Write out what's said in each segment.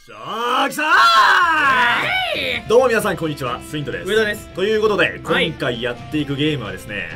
来たー、どうも皆さんこんにちは、スイントです。 上田です。 ということで、 はい今回やっていくゲームはですね、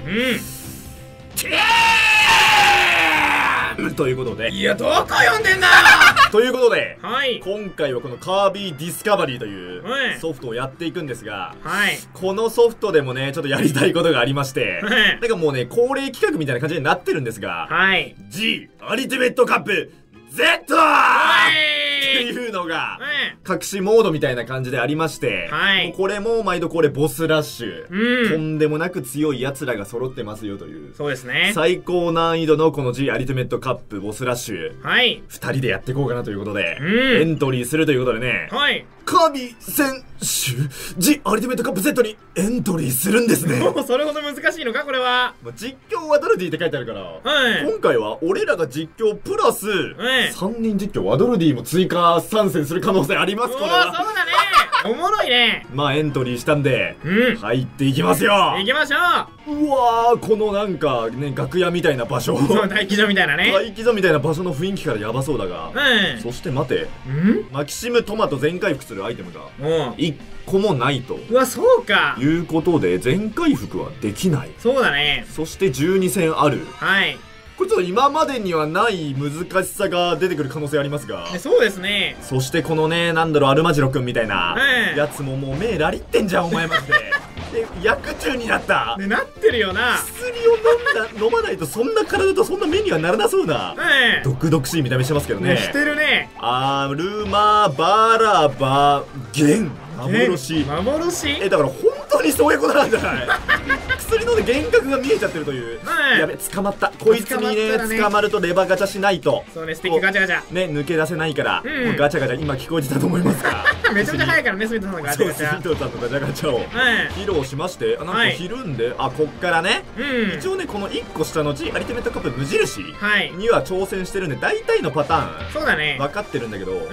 ということで、 いや、どこ読んでんだということで、 はい。 今回はこのカービィディスカバリーというはいソフトをやっていくんですが、 はい。 このソフトでもね、ちょっとやりたいことがありまして、 はいなんかもうね、恒例企画みたいな感じになってるんですが、 はい。 G アルティメットカップ Z! っていうのが、隠しモードみたいな感じでありまして、 はい。 もうこれも毎度これボスラッシュ、とうん。 んでもなく強い奴らが揃ってますよという、 そうですね。 最高難易度のこの G アルティメットカップボスラッシュ、 はい。 2人でやっていこうかなということで、 うんエントリーするということでね、 はい。 カービィ選手 G アルティメットカップ Z にエントリーするんですね。 もうそれほど難しいのかこれは。 まあ実況ワドルディって書いてあるから、 はい。 今回は俺らが実況プラス、 はい 3人実況ワドルディも追加参戦する可能性あります。 おー、 これそうはだね。おもろいね。 まあエントリーしたんで、 うん。 入っていきますよ。 行きましょうわー、このなんかね、楽屋みたいな場所、 う。そう、待機所みたいなね。 待機所みたいな場所の雰囲気からヤバそうだが、 うん。 そして待て、 うんマキシムトマト全回復するアイテムがも 1個もないとう。うわ、そうか。 いうことで、全回復はできない。 そうだね。 そして12戦ある。 はい。 これちょっと今までにはない難しさが出てくる可能性ありますが、 そうですね。 そしてこのね、なんだろう、アルマジロくんみたいなうんやつももう目ラリってんじゃん、お前マジで。で、薬中になった。 ね、なってるよな。 薬を飲まないとそんな体とそんな目にはならなそうな、 うん。 毒々しい見た目してますけどね、しね。 てるね。 アルマバラバゲン幻。 幻。 だから本当にそういうことなんじゃない薬飲んで幻覚が見えちゃってるという。 うん。 やべ、捕まった。こいつにね、 捕まったらね捕まるとレバーガチャしないと。 そうね、スティックガチャガチャ。 ね、抜け出せないから、 うんもうガチャガチャ今聞こえてたと思いますが。 めちゃめちゃ早いからね、スミトさんのガチそう、 ャガチャ。 スミトさんのガチャガチャをう披露しまして、あ、なんかはいひるんで、あ、こっからね、 ん。うん。 一応ね、この1個下の G アルティメットカップ無印はい。 には挑戦してるんで、大体のパターンそうだね。 分かってるんだけど、 うん。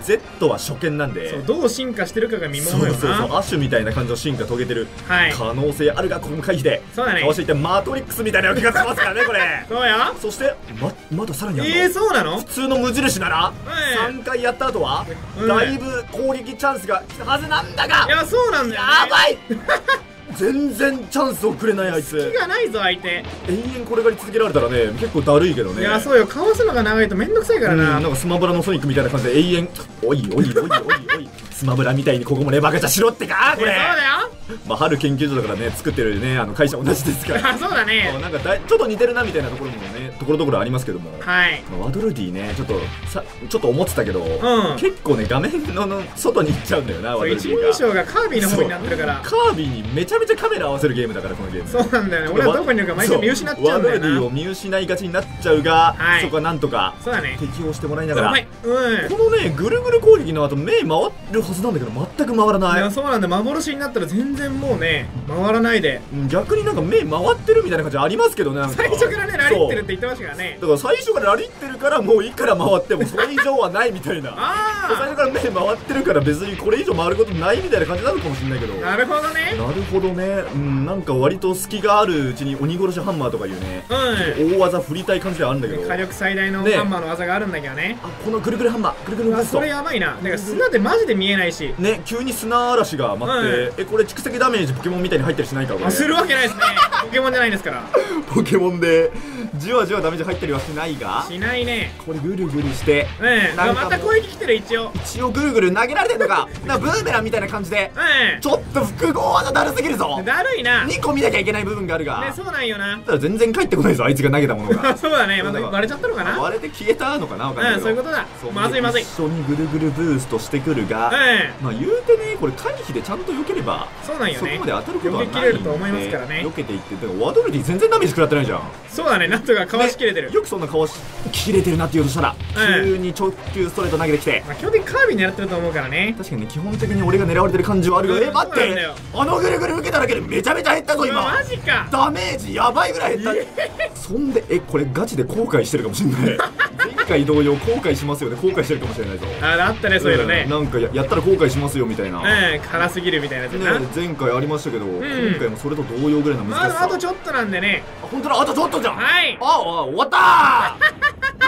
Z は初見なんで、 そう、どう進化してるかが見もそうのよな。 そうそう、アッシュみたいな感じの進化遂げてるはい。 可能性あるが、この回避で、 そうだねかわしていってマトリックスみたいな気がしますからね、これ。 そうよ。 そして、まださらにあるの、 そうなの？ 普通の無印なら、 うん 3回やった後は、 うんだいぶ攻撃チャンスが来たはずなんだが、 いや、そうなんだよね。 やばい全然チャンスをくれないあいつ。 気がないぞ、相手。 延々これがり続けられたらね、結構だるいけどね。 いや、そうよ。かわすのが長いとめんどくさいからな。 なんかスマブラのソニックみたいな感じで永遠、おいおいおいおいおいスマブラみたいにここもレバーガチャしろってか、これ。 そうだよ。 まあ、春研究所だからね、作ってるね、会社同じですから。 あ、そうだね。 なんかちょっと似てるなみたいなところもね、ところどころありますけども。 はい。 ワドルディね、ちょっと思ってたけど、 ん結構ね、画面の外に行っちゃうんだよな、ワそう、 ドルディが。 一人称がカービィの方になってるから。 カービィにめちゃめちゃカメラ合わせるゲームだから、このゲーム。 そうなんだよね。俺はどこにいるか毎回見失っちゃうんだよワドルディをな。 見失いがちになっちゃうが、 はいそこはなんとかそうだね。 適応してもらいながら、 うまい。うん。 このね、ぐるぐる攻撃の後、目回るはずなんだけど、全く回らいや、 ない。 そうなんだ。幻になったら全然もうね、回らないで。 逆になんか目回ってるみたいな感じありますけどね、なんか最初からね、ラリってるって言ってましたからね。 だから最初からラリってるからもういいから回ってもそれ以上はないみたいな。最あ初から目回ってるから別にこれ以上回ることないみたいな感じなのかもしれないけど。 あ、なるほどね。 なるほどね。なんか割と隙があるうちに鬼殺しハンマーとかいうね、 う大技振りたい感じではあるんだけど。 ん。火力最大のねハンマーの技があるんだけどね。 あ、このぐるぐるハンマー、ぐるぐるうわ、 ブーストそれ。やばいな。だから砂ってマジで見えないし。 ね、急に砂嵐が待って、これ蓄積ダメージポケモンみたいに入ったりしないかこれ。 あ、するわけないですね。ポケモンじゃないですから。 ポケモンでじわじわダメージ入ったりはしないが、 しないね。 これぐるぐるしてうん。 なんかもうまた攻撃来てる、一応。 一応ぐるぐる投げられてるのか、なんかブーメランみたいな感じで、 うちょっと複合技だるすぎるぞ。 ん。だるいな。ね、 2個見なきゃいけない部分があるが、 そうなんよな。 ただ全然返ってこないぞ、あいつが投げたものが。 そうだね。またバレちゃったのかな。 割れて消えたのかな、わかんないけど。 そういうことだ。 そうまずいまずい。 一緒にぐるぐるブーストしてくるが、 うん。 まあ言うてね、これ回避でちゃんと避ければそうなんよね。 そこまで当たることはないんで、 避けきれると思いますからね避けていって、だからワドルディ全然ダメージ食らってないじゃん。 そうだね。なんとかかわしきれてる。 よくそんなかわし切れてるなって言おうとしたら、 うん急に直球ストレート投げてきて、 まあ、基本的にカービィ狙ってると思うからね。 確かにね、基本的に俺が狙われてる感じはあるが、 うん待ってそうなんだよ、 あのぐるぐる受けただけでめちゃめちゃ減ったぞうわ、 今。 マジか。 ダメージやばいぐらい減った。そんでこれガチで後悔してるかもしんない。前回同様後悔しますよね、後悔してるかもしれないぞ。 あったね、そういうのね。 なんかやったら後悔しますよみたいな、 うん、辛すぎるみたいなやつね、 な。 前回ありましたけど、今回もそれと同様ぐらいの難しさ。 あとちょっとなんでね。 本当だ、あとちょっとじゃん。 はい。 あ、終わったー。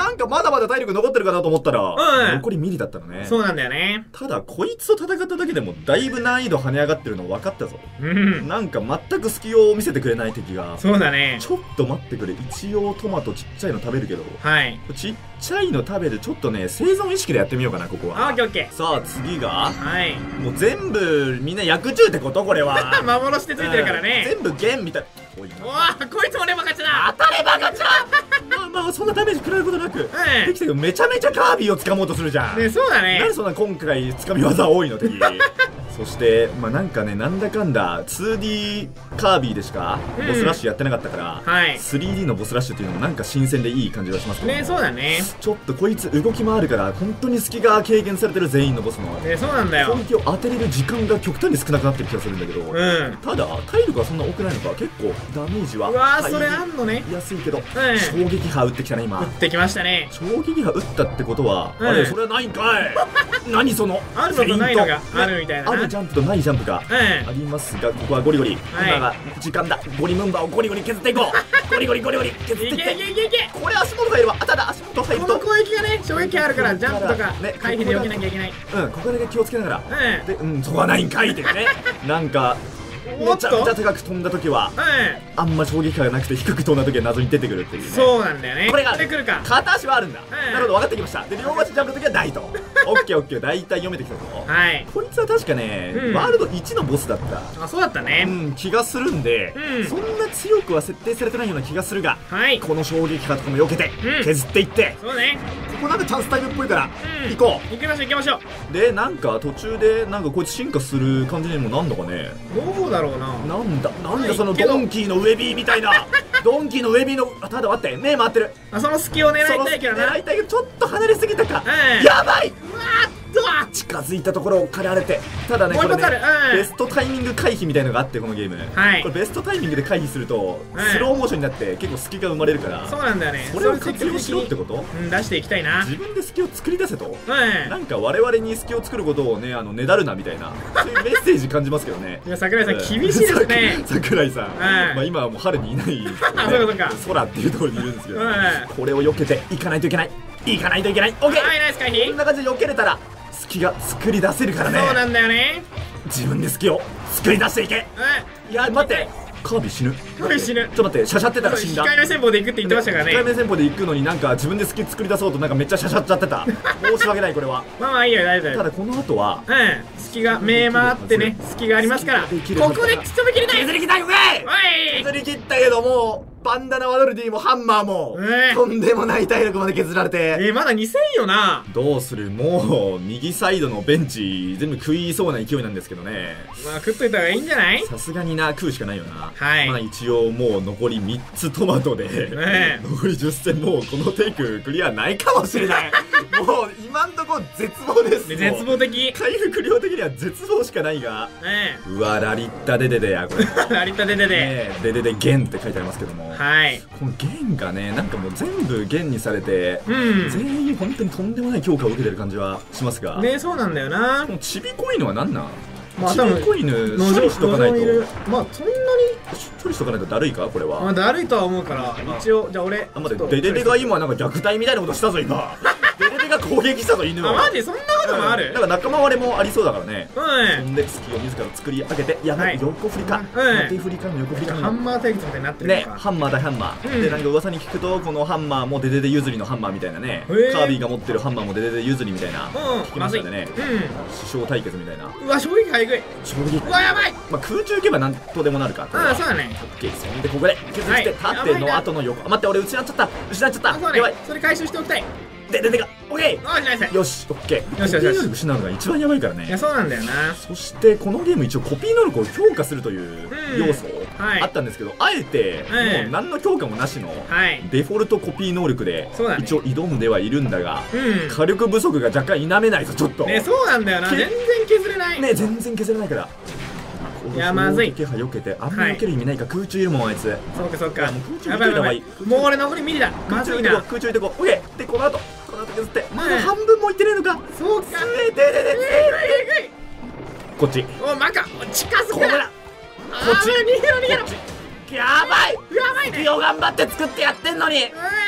なんかまだまだ体力残ってるかなと思ったら、 うん残りミリだったのね。 そうなんだよね。 ただこいつと戦っただけでもだいぶ難易度跳ね上がってるの分かったぞ。 うん。 なんか全く隙を見せてくれない敵が。 そうだね。 ちょっと待ってくれ、一応トマトちっちゃいの食べるけど、 はい。 ちっちゃいの食べる。ちょっとね生存意識でやってみようかな、ここは。 オッケーオッケー。 さあ次が、 はい。 もう全部みんな薬中ってことこれは。 幻でついてるからね。 全部弦みたいな。おいなうわー、こいつもレバガチだ。 当たればガチャまあまあそんなダメージ食らうことなくでうん。 きたけど、めちゃめちゃカービィを掴もうとするじゃん。 ね、そうだねなんで。そんな今回掴み技多いの敵そしてまあなんかね、なんだかんだ 2D カービィでしかボスラッシュやってなかったから、 はい。 3D のボスラッシュっていうのもなんか新鮮でいい感じがしますけど、 ね、そうだね。 ちょっとこいつ動き回るから本当に隙が軽減されてる全員のボスのね、そうなんだよ攻。撃を当てれる時間が極端に少なくなってる気がするんだけど、 うん。 ただ体力はそんな多くないのか。結構ダメージはうわー、それあんのね。 安いけど、 ん衝撃波打ってきたね今。 打ってきましたね。 衝撃波打ったってことは、 うんあれそれはないんかい何そのあるのとないのがフェイントあるみたいななあるジャンプとないジャンプがうん。 ありますが、ここはゴリゴリ、 はい今が時間だ。ゴリムンバをゴリゴリ削っていこうゴリゴリゴリゴリ削っていっていけいけいけいけ。 これ足元入るわ。あ、ただ足元入るこのと攻撃がね、衝撃あるからジャンプとかね回避で避けなきゃいけない。 ここだけ気をつけながらうん。 で、そこはないんかいっていうねなんかおっとめちゃめちゃ高く飛んだ時はうあんま衝撃波がなくて、低く飛んだ時は謎に出てくるっていうね。 ん。そうなんだよね。 これがでくるか。 片足はあるんだ、 んなるほど、分かってきました。で、両足ジャンプの時はないとオッケーオッケー、大体読めてきたぞ。 はい。 こいつは確かね、 うんワールド1のボスだったあ、そうだったね。 気がするんで、 うんそんな強くは設定されてないような気がするが、 はい。 この衝撃波とかも避けて、 うん削っていって、 そうね。 ここなんかチャンスタイムっぽいから、 うん。 行こ行きましょう行きましょう。 う。で、なんか途中でなんかこいつ進化する感じにもなんのかね。 どうだろうな。 なんだはいそのけどドンキーのウェビーみたいなドンキーのウェビーの、あ、ただ待って、目回ってる。 あ、その隙を狙いたいけどな。 狙いたいけどちょっと離れすぎたか、 うんやばい。 うわーっとは近づいたところを狩られて、ただね、これねもう一発ある。うん。 ベストタイミング回避みたいのがあって、このゲーム、 はいこれベストタイミングで回避すると、 うんスローモーションになって結構隙が生まれるから、 そうなんだよね。 それを積活用しろってこと。 うん、出していきたいな。 自分で隙を作り出せと、 うん。 なんか我々に隙を作ることをね、ねだるなみたいな、そういうメッセージ感じますけどね。 いや、桜井さん厳しいですね。 桜井さん、まあ今はもう春にいないですけどねあそうかそうか空っていうところにいるんですけど、 うん。 これを避けていかないといけない、いかないといけない。オッケー、 はい、ナイス回避。 こんな感じで避けれたら隙が作り出せるからね。 そうなんだよね。 自分で隙を作り出していけ。 ういや待って、カービィ死ぬ。 ん。これ死ぬ。 ちょっと待って、シャシャってたら死んだ。 控えめ戦法で行くって言ってましたからね。 控えめ戦法で行くのになんか自分で隙作り出そうとなんかめっちゃシャシャっちゃってた。申し訳ないこれは。 まあまあいいよ、大丈夫。 ただこの後はうん。隙が、目回ってね、隙がありますから。こできるこで仕留めきれない。 削り切ったよね。 おい削り切ったけども、バンダナワドルディもハンマーも、とんでもない体力まで削られて、 まだ2000よな。 どうする。もう右サイドのベンチ全部食いそうな勢いなんですけどね。 まあ食っといた方がいいんじゃない？ さすがにな、食うしかないよな。 はいまあ一応もう残り3つトマトで、 ね残り10戦、もうこのテイククリアないかもしれないもう今んとこ絶望です。 で絶望的。 回復量的には絶望しかないが、うわ、ラリッタデデデやこれラリッタデデデ。 ね、デデデゲンって書いてありますけども、 はい。 このゲンがね、なんかもう全部ゲンにされて、 うん。 全員本当にとんでもない強化を受けてる感じはしますが、 ね、そうなんだよなこ。のちびこ犬は何なん？ まあちびこ犬処理しとかないと、 まあそんなに処理しとかないとだるいかこれは。 まあだるいとは思うから一応じゃあ俺あ、待って、デデデが今なんか虐待みたいなことしたぞ今デデデが攻撃したぞ犬を。 あ、マジそんなこともある？ だから仲間割れもありそうだからね。 うん。 そんで隙を自ら作り上げて、いや、 はい横振りか、縦振りかの横振りかのハンマー対決みたいになってるのね、 か。 ハンマー対ハンマー、 うんでなんか噂に聞くとこのハンマーもデデデ譲りのハンマーみたいなね、 へーカービィが持ってるハンマーもデデデ譲りみたいな、聞きましたんでね、師匠対決みたいなうん。うわ、衝撃がえぐい。 衝撃、 うわ、やばい。 まあ、空中行けばなんとでもなるか。 ああ、そうだね。 オッケー、そんでここで削って、 はい縦の後の横、あ、待って、俺失っちゃった、失っちゃった、 あ、そうねやばい。 それ回収しておきたい。 デデデがオッケあ、ナイス。 ー、よし、オッケー。 よしよしよしコピー能力失うのが一番やばいからね。 いや、そうなんだよな。 そしてこのゲーム一応コピー能力を強化するという要素はいあったんですけど、あえてもう何の強化もなしのはい。 デフォルトコピー能力でそうだね一応挑んではいるんだが、 うん。 火力不足が若干否めないぞちょっとね、そうなんだよな。 け全然削れない。 ね、全然削れないから。 いやまずい気配避けて、あんま避ける意味ないか、空中いるもんあいつ。 そうかそうか。 もう空中やばいやばい。もう俺残りミリだ。まずいな。 空中いてこう、オッケー。でこの後削って、まだ半分もいってねえのか。 そうか。 えでででえぐいえこっち、 ぐい。お、マカ。近づくな。 ここだ、こっち、 逃げろ逃げろ。 こっちやばい。 やばいね。 よ頑張って作ってやってんのに。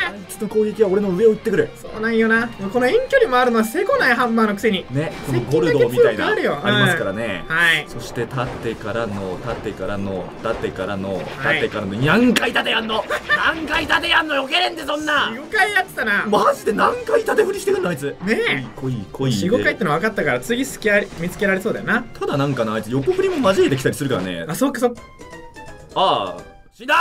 あいつの攻撃は俺の上を打ってくる。 そうなんよな。この遠距離もあるのはせこないハンマーのくせにね、このゴルドーみたいな接近だけ強くあるよありますからね。 はい。 そして縦からの縦からの縦からのはい縦からの何回縦やんの何回縦やんの避けれんでそんな。 4回やってたな。 マジで何回縦振りしてくんのあいつ。 ね来い来いえ。4、5回っての分かったから次見つけられそうだよな。 ただなんかな、あいつ横振りも交えてきたりするからね。 あ、そっかそっか。 ああ、死んだー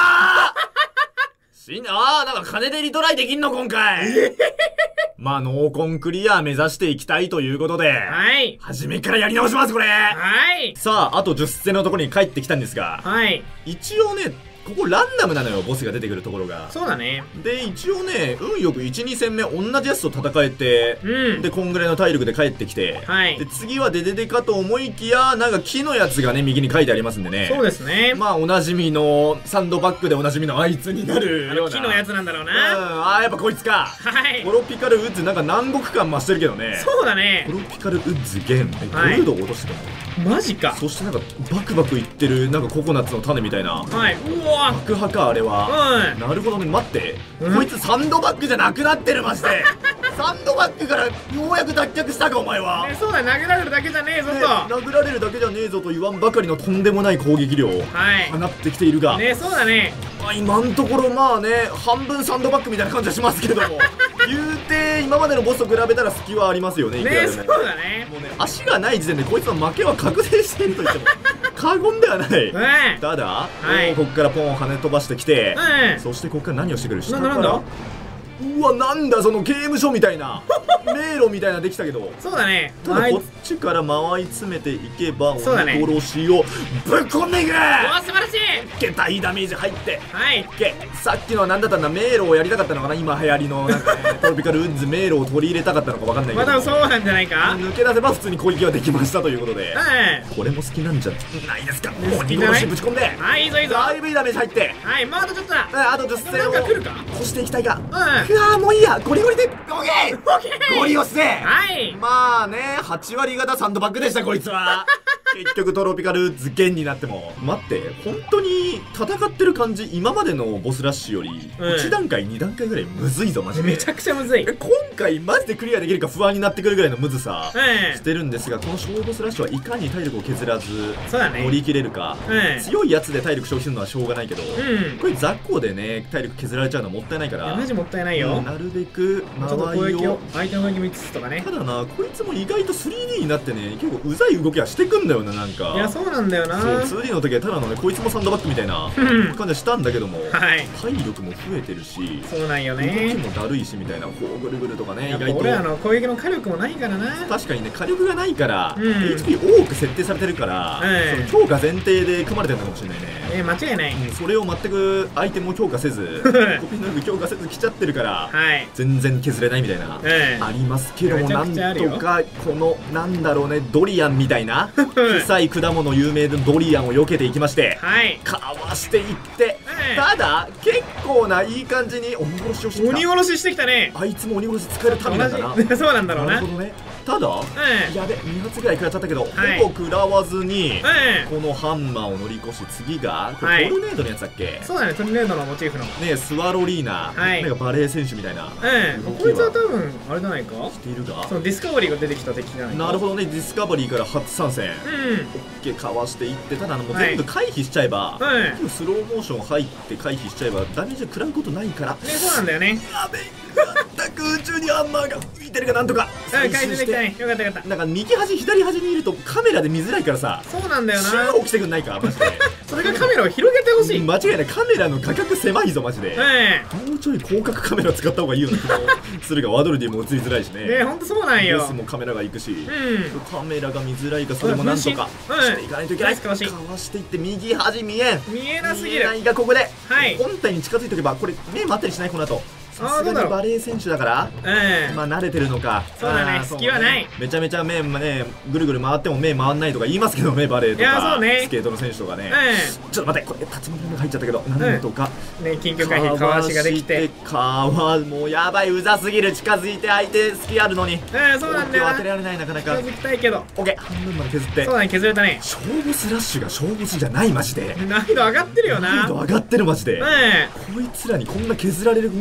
なんか金でリトライできんの今回。まあノーコンクリア目指していきたいということで、 はい。 初めからやり直しますこれ。 はい。 さあ、あと10戦のところに帰ってきたんですが、 はい。 一応ね、ここランダムなのよ、ボスが出てくるところが。 そうだね。 で、一応ね、運よく1、2戦目同じやつと戦えて、 うん。 で、こんぐらいの体力で帰ってきて、 はいで、次はデデデかと思いきや、なんか木のやつがね、右に書いてありますんでね。 そうですね。 まあ、おなじみの、サンドバッグでおなじみのあいつになるような。 木のやつなんだろううん、 な。 やっぱこいつか。 はいト。ロピカルウッズ、なんか南国感増してるけどね。 そうだねト。ロピカルウッズゲン、ゴはいルドを落としてたの。 マジか。 そしてなんか、バクバクいってる、なんかココナッツの種みたいな。 はい。うわ。 爆破か、あれは。 うん。 なるほどね、待って、 うんこいつサンドバッグじゃなくなってるマジで。サンドバッグからようやく脱却したかお前は。 そうだ、殴られるだけじゃねえぞねと。 殴られるだけじゃねえぞと言わんばかりのとんでもない攻撃量をはい。 放ってきているが、 ね、そうだね。 まあ、今んところまあね、半分サンドバッグみたいな感じはしますけれども言うて今までのボスと比べたら隙はありますよね、いくらね、 でも。 そうだね。 もうね、足がない時点でこいつの負けは確定していると言っても過言ではない。 ねただ、 いこっからポン跳ね飛ばしてきて、 うん。 そしてこっから何をしてくる下なんだからうわ、なんだその刑務所みたいな迷路みたいなできたけど、 そうだね。 ただこっちから回り詰めていけば鬼そうだね殺しをぶっ込んでいく。 うわ、素晴らしい。 け大ダメージ入ってはい。 けさっきのは何だったんだ、迷路をやりたかったのかな、今流行りのなんか、ね、トロピカルウッズ迷路を取り入れたかったのか分かんないけまど、 だそうなんじゃないか。 抜け出せば普通に攻撃はできましたということで、 うん。 これも好きなんじゃないですか。 好鬼きじゃない殺しぶち込んではい、いいぞいいぞ。 だいぶいいダメージ入ってはい、まああとちょっとだ。 あと10戦なんか来るか。 を越していきたいが、 うん。 うわーもういいや、ゴリゴリでオッケーオッケー。 ゴリ押して、 はい。 まあね、8割方サンドバッグでしたこいつは結局トロピカルウッズゲンになっても、待って、本当に戦ってる感じ今までのボスラッシュよりうん 1段階2段階ぐらいむずいぞマジで。 めちゃくちゃむずい。 今回マジでクリアできるか不安になってくるぐらいのムズさうん。 してるんですが、この小ボスラッシュはいかに体力を削らずそうだね。 乗り切れるか。 うん。 強いやつで体力消費するのはしょうがないけど、 うん。 これ雑魚でね体力削られちゃうのはもったいないかいやら、 マジもったいないよ。 なるべくちょっと攻周りを。 撃を相手の攻撃も5つとかね。 ただな、こいつも意外と 3D になってね、結構うざい動きはしてくんだよな、なんか。 いや、そうなんだよな。 そう、2D の時はただのね、こいつもサンドバッグみたいなうん。 感じはしたんだけども、 はい。 体力も増えてるし、 そうなんよ動きね。 もだるいしみたいな、こうぐるぐるとかね、意外やっぱ俺らと。 の攻撃の火力もないからな。 確かにね、火力がないから、 うん HP 多く設定されてるから、 うんその強化前提で組まれてるのかもしれないね。 間違いない。 うん、それを全くアイテムを強化せず、コピー能力強化せず来ちゃってるから、 はい。 全然削れないみたいな、 うん。 ありますけども、 めちゃなんくちゃあるよとかこのなんだろうね、ドリアンみたいな臭い果物有名でドリアンを避けていきまして、 はい。 かわしていって、 うんただ結構ないい感じに鬼殺しをしてきた。 鬼殺ししてきたね。 あいつも鬼殺し使えるためなんだな。 同じ。そうなんだろうな。うん。 なるほどね。ただやべ、2発ぐらい食らっちゃったけど、 はいほぼ食らわずに、 うん。 このハンマーを乗り越し、次がこはいれトルネードのやつだっけ、 そうだね、トルネードのモチーフの。 ね、スワロリーナ、 はいなんかバレー選手みたいなうん。 動きこいつはは多分、あれじゃないか。 しているが、 そのディスカバリーが出てきた敵じゃないか。 なるほどね、ディスカバリーから初参戦、 うん。 オッケーかわしていって、ただもうはい全部回避しちゃえば、 うん。 スローモーション入って回避しちゃえばダメージ食らうことないから、 ね、そうなんだよね。 やべえ、全く宇宙にハンマーが浮いてるかなんとかうん、回収できたね。よかったよかった。 なんか右端左端にいるとカメラで見づらいからさ、 そうなんだよシュな。 ー起きてくんないかマジでそれがカメラを広げてほしい。うん。 間違いない、カメラの画角狭いぞマジで、もうちょい広角カメラ使った方がいいような気もするが、ワドルディも映りづらいしね、 ね、ほんとそうなんボよス。もカメラが行くし、 うん。 カメラが見づらいが、それもなんとかうんしていかないといけない、 ナイスかわしかわしていって右端見えん、 見えなすぎる見えな。いがここで、 はい。 本体に近づいておけば、これ目もあったりしないこの後。さすどうだろうがにバレー選手だからうん。 まあ慣れてるのか。 そうだねあー隙はない。 めちゃめちゃ目ね、ぐるぐる回っても目回んないとか言いますけどね、バレーといやかそうねスケートの選手とかね。 うちょっと待って、これ竜巻が入っちゃったけど、なんとかん。ね、緊急回避、かわしができて。 かわもうやばい、うざすぎる、近づいて相手隙あるのにうん、そうなんだよな。 当てられない、なかなか。 近づきたいけど。 オッケー、半分まで削ってそう。だね、削れたね。 勝負スラッシュが勝負スじゃないマジで。 難易度上がってるよな。 難易度上がってるマジで。 うん。 こいつらにこんな削られる未来が見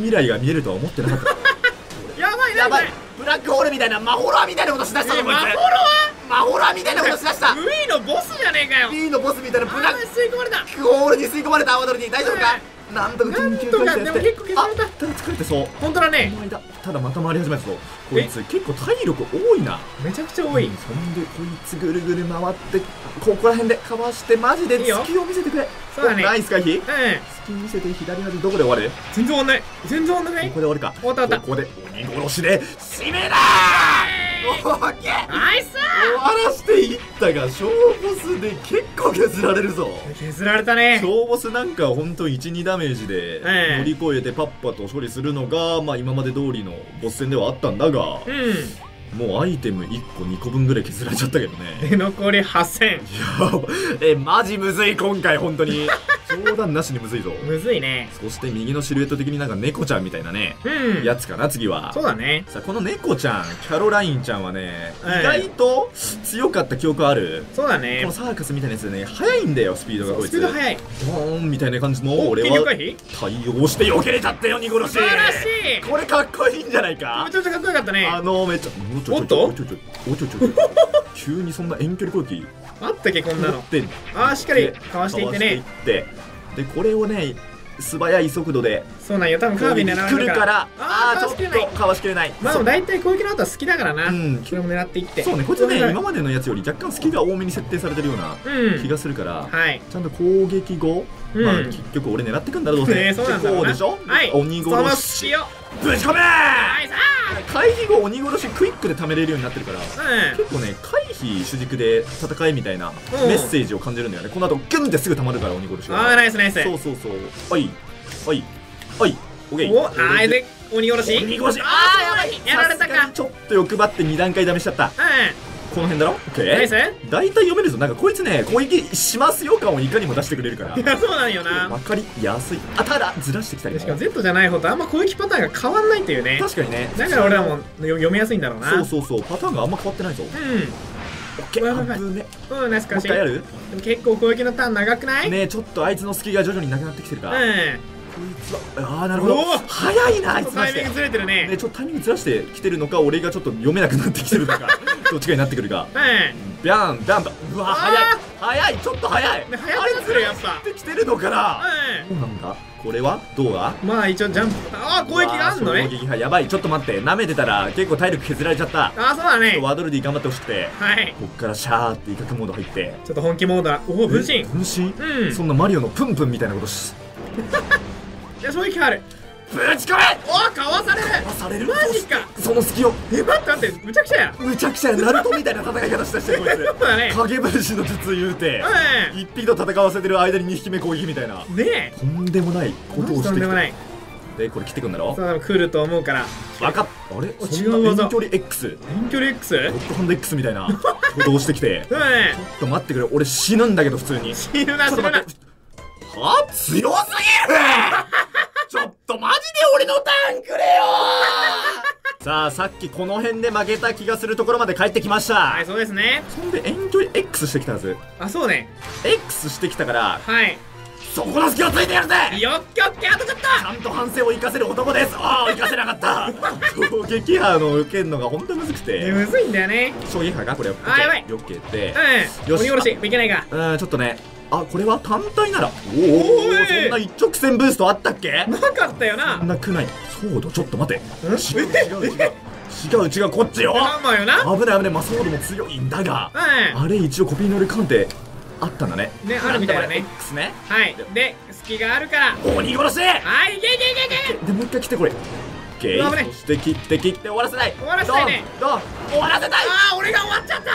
見えるとは思ってなかったやばいやばい、ブラックホールみたいなマホラーみたいなことしだしたぞこいつ。 マホロマホラーみたいなことしだしたはウィーのボスじゃねえかよ。 B のボスみたいなブラック吸い込まれた。 ホールに吸い込まれたアワドルに大丈夫か。なんとか緊急回避やって、 なんとかでも結構削られたあ、ただ疲れてそう本当だね。 この間ただまた回り始めたぞこいつ。結構体力多いな。 めちゃくちゃ多い。 そんでこいつぐるぐる回ってここら辺でかわしてマジでいいよ突きを見せてくれ。 そうだねナイス回避。 うん。 突き見せて左端どこで終わる。 全然終わんない。全然終わんない。 ここで終わるか。 終わった終わった。 ここで鬼殺しで締めだー。オッケー。 ナイス終わらしていったが小ボスで結構削られるぞ。 削られたね。 小ボスなんかほんと 1,2 ダメージで乗り越えてパッパと処理するのがまあ今まで通りのボス戦ではあったんだが、もうアイテム1個2個分ぐらい削られちゃったけどね。 で残り8000。 いやマジむずい今回本当に冗談なしにむずいぞ。 むずいね。 そして右のシルエット的になんか猫ちゃんみたいなね、やつかな次は。 そうだね。 さあこの猫ちゃんキャロラインちゃんはね、 はい意外と強かった記憶ある。 そうだね。 このサーカスみたいなやつでね速いんだよスピードがこいつ。 スピード速い。 ドーンみたいな感じのお、 俺は緊急回避。 対応して避けれちゃったよ鬼殺し。 素晴らしい。 これかっこいいんじゃないか。 めちゃめちゃかっこよかったね。 めっちゃおっと急にそんな遠距離攻撃あったっけこんなの。 ってんの。 しっかりかわしていってね。 でこれをね素早い速度でそうなんよ。多分カービィ狙われる来るからかちょっとかわしきれない。 まあでも大体攻撃の後は好きだからな。それも狙っていって。 そうねこいつね今までのやつより若干スキが多めに設定されてるような気がするからちゃんと攻撃後まあ結局俺狙ってくんだろうどうせ。 そうなんだろうな。 こうでしょ。鬼その殺し隙をぶち込め。 はいさ回避後鬼殺しクイックで貯めれるようになってるからあ。 結構ね回避主軸で戦えみたいなメッセージを感じるんだよね。この後ギュンってすぐ溜まるから鬼殺しが。 ナイスナイス。 そうそうそう。はいはいはいオッケー。 おで鬼殺し。 鬼殺し。 やばいやられたか。 ちょっと欲張って2段階ダメしちゃった。この辺だろ。オッケー。 ナイス。 大体読めるぞ。なんかこいつね攻撃しますよ感をいかにも出してくれるから。 いやそうなんよな。 分かりやすい。ただずらしてきたりも。 しかも Z じゃない方とあんま攻撃パターンが変わんないっていうね。 確かにね。 だから俺らも読みやすいんだろうな。 そうそうそうパターンがあんま変わってないぞ。オッケー。危ね。 ナイスかし。 もう一回やる？ でも結構攻撃のターン長くない？ ねえちょっとあいつの隙が徐々になくなってきてるか。こいつはなるほおどー早いなあいつタイミングずれてるね。 ちょっとタイミングずらしてきてるのか俺がちょっと読めなくなってきてるのかどっちかになってくるか。ビャンビャンとうわ早いちょっと早い。 早くなってるやっぱ。 できてるのかな。そうなんだ。これはどうだ。 まあ一応ジャンプ攻撃があんのね。 攻撃派やばい。ちょっと待って舐めてたら結構体力削られちゃった。 そうだね。 ワドルディ頑張ってほしくてこっからシャーって威嚇モード入ってちょっと本気モードだ。おお分身。 分身。そんなマリオのプンプンみたいなことしいや衝撃がある。 ぶち込め。 かわされる。 かわされる。 マジか。 その隙を待ってむちゃくちゃや。 むちゃくちゃや。ナルトみたいな戦い方したしてるこいつ。 そうだね。 影分身の術言うて一匹と戦わせてる間に2匹目攻撃みたいなね。 とんでもないことをしてきて。 とんでもない。 でこれ切ってくんだろ。 そう来ると思うから。 分かっ。あれ違う技。 遠距離 X 遠距離 X ロックハンド X みたいなことをしてきてちょっと待ってくれ俺死ぬんだけど普通に。 死ぬな。 ちょっと待って。は強すぎるちょっとマジで俺のターンくれよさあさっきこの辺で負けた気がするところまで帰ってきました。 はいそうですね。 そんで遠距離 X してきたはず。 そうね。 X してきたからはいそこの隙をついてやるぜ。 よっきょっきあとちょっと。 ちゃんと反省を生かせる男です。生かせなかった攻撃波の受けるのが本当にむずくてむずいんだよね。 衝撃波がこれやばいよけてよし鬼殺しいけないか。 ちょっとねこれは単体ならそんな一直線ブーストあったっけ。 なかったよな。 そんなくない。そうだちょっと待て。違うこっちよ。危ないマソードも強いんだがあれ一応コピー能力鑑定あったんだね。 あるみたいだね。 X ね。 はいで隙があるから鬼殺し。 はいいけでもう一回来てこれ。そして切って終わらせない。 終わらせたいね。 終わらせたい。 俺が終わっちゃった。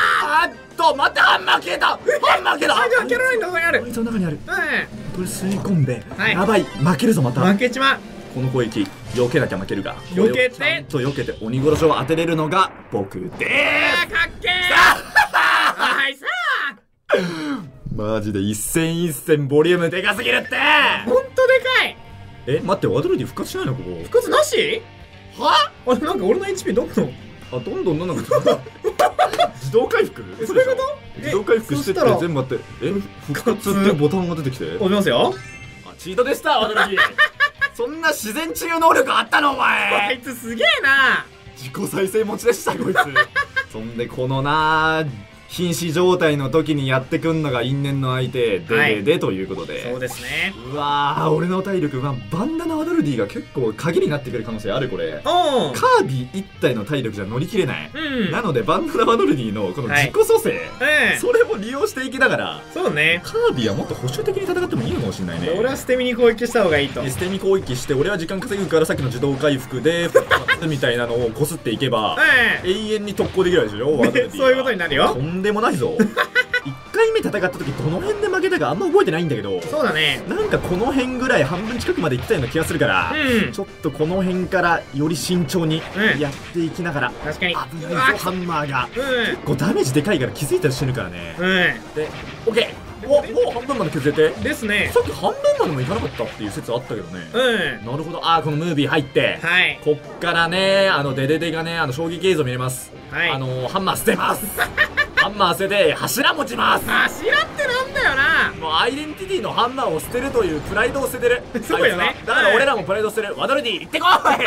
待ってハンマー消えた。ハンマー消えた。 じゃあキャロラインの中にある。 こいつの中にある。これ吸い込んでやばい負けるぞまた。 負けちまう。 この攻撃避けなきゃ負けるが避けてちゃんと避けて鬼殺しを当てれるのが僕でーす。 かっけー。はいさマジで一戦一戦ボリュームでかすぎるって。 ほんとでかい。 待ってワドルディ復活しないのここ。 復活なしはなんか俺の HP どんどんどんどんなんか自動回復。 そういうこと。 自動回復してって全部あって復活っていうボタンが出てきて押しますよ。 チートでしたワドルディそんな自然治癒能力あったのお前。 こいつすげえな。 自己再生持ちでしたこいつ。そんでこのな瀕死状態の時にやってくんのが因縁の相手でということで、 そうですね。 うわー、俺の体力、バンダナ・ワドルディが結構鍵になってくる可能性ある。これカービィ一体の体力じゃ乗り切れない、なのでバンダナ・ワドルディのこの自己蘇生、それを利用していきながら、そうね、カービィはもっと保守的に戦ってもいいのかもしれないね。 俺は捨て身に攻撃した方がいいと。 捨て身攻撃して、俺は時間稼ぐからさっきの自動回復でみたいなのをこすっていけば、永遠に特攻できるでしょ、ワドルディ。そういうことになるよ。とんでもないぞ。1回目戦った時どの辺で負けたかあんま覚えてないんだけど、そうだね、なんかこの辺ぐらい半分近くまでいったような気がするから、ちょっとこの辺からより慎重にやっていきながら、確かに危ないぞハンマーが、結構ダメージでかいから気づいたら死ぬからね。で OK、もう半分まで削れてですね。さっき半分までもいかなかったっていう説あったけどね。なるほど。このムービー入って、こっからねデデデがね衝撃映像見れます。ハンマー捨てます。ハンマー捨てて柱持ちます。柱ってなんだよな。もうアイデンティティのハンマーを捨てるというプライドを捨ててる。そうよね。だから俺らもプライド捨てる。ワドルディ行ってこ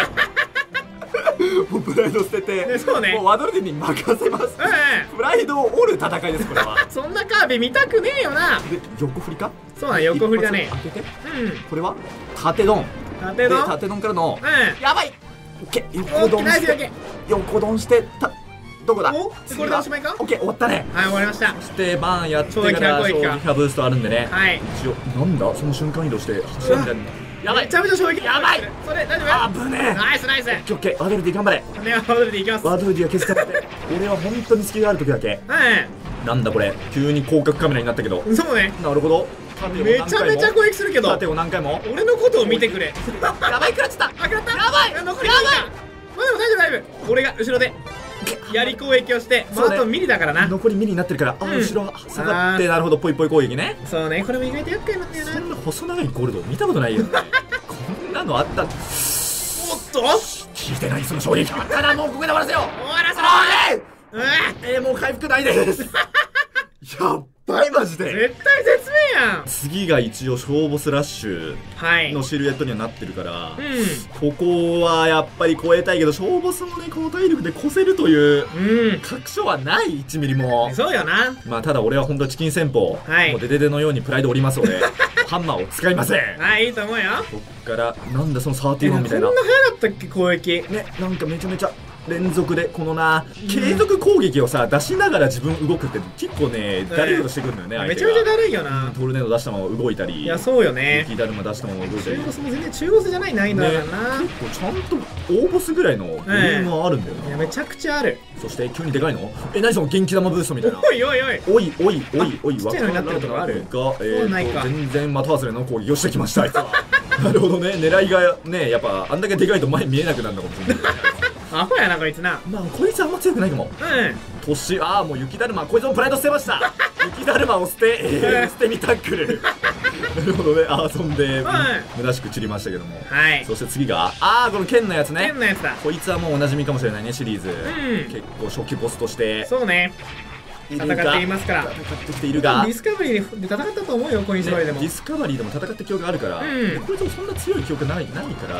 い。もうプライド捨てて、もうワドルディに任せます。プライドを折る戦いです、これは。そんなカービィ見たくねえよな。で横振りか。そうだ、横振りだね。開けて、これは縦ドン。縦ドンからのやばい。オッケー、横ドンして、横ドンしてどこだ。これでおしまいか。オッケー、終わったね。はい、終わりました。そしてバーンやってから衝撃波ブーストあるんでね。はい、一応なんだその瞬間移動して柱みたいな。やばい、めちゃめちゃ衝撃。やばい、それ大丈夫。危ねえ。ナイスナイス。オッケー、ワドルディ頑張れ。ワドルディいきます。ワドルディは消すからって。俺は本当に隙がある時だけ。なんだこれ、急に広角カメラになったけど。そうね、なるほど。めちゃめちゃ攻撃するけど、縦を何回も俺のことを見てくれ。やばい、食らっちゃった。やばい、残りやばい。まあでも大丈夫大丈夫。俺が後ろでやり攻撃をして、あとミリだからな。残りミリになってるから、後ろ下がって、なるほど、ポイポイ攻撃ね。そうね、これも意外と厄介なんだよな。そんな細長いゴールド見たことないよ。こんなのあった。おっと、聞いてない、その衝撃。ただもうここで終わらせよう。終わらせろ。もう回復ないです。やっばいマジで。絶対絶命やん。次が一応小ボスラッシュのシルエットにはなってるから、ここはやっぱり超えたいけど、小ボスのねこの体力で越せるという確証はない。1ミリも。そうよな。まあただ俺は本当チキン戦法、もうデデデのようにプライドおりますのでハンマーを使いません。はい、いいと思うよ。こっからなんだその31みたいな。こんな早かったっけ攻撃ね。なんかめちゃめちゃ連続でこのな継続攻撃をさ出しながら自分動くって結構ねだるいことしてくるんだよね。めちゃめちゃだるいよな。トルネード出したまま動いたり、いやそうよね、雪だるま出したまま動いたり。中ボスも全然中ボスじゃない難易度だからな。結構ちゃんと大ボスぐらいのボリュームはあるんだよな。いやめちゃくちゃある。そして急にでかいの何その元気玉ブーストみたいな。おいおいおいおいおいおいおい、ちっちゃいのになってるとこあるが、全然的外れの攻撃をしてきましたあいつは。なるほどね、狙いがねやっぱあんだけでかいと前見えなくなるのかもしれない。アホやなこいつな。まあこいつあんま強くないかも。年もう雪だるま、こいつもプライド捨てました。雪だるまを捨て捨てみタックル。なるほどね、遊んで虚しく散りましたけども。そして次がこの剣のやつね。剣のやつだ。こいつはもうおなじみかもしれないね、シリーズ。結構初期ボスとしてそうね戦っていますから。戦ってきているが、ディスカバリーで戦ったと思うよ、コイン縛りでも。ディスカバリーでも戦った記憶があるから、こいつもそんな強い記憶ないから、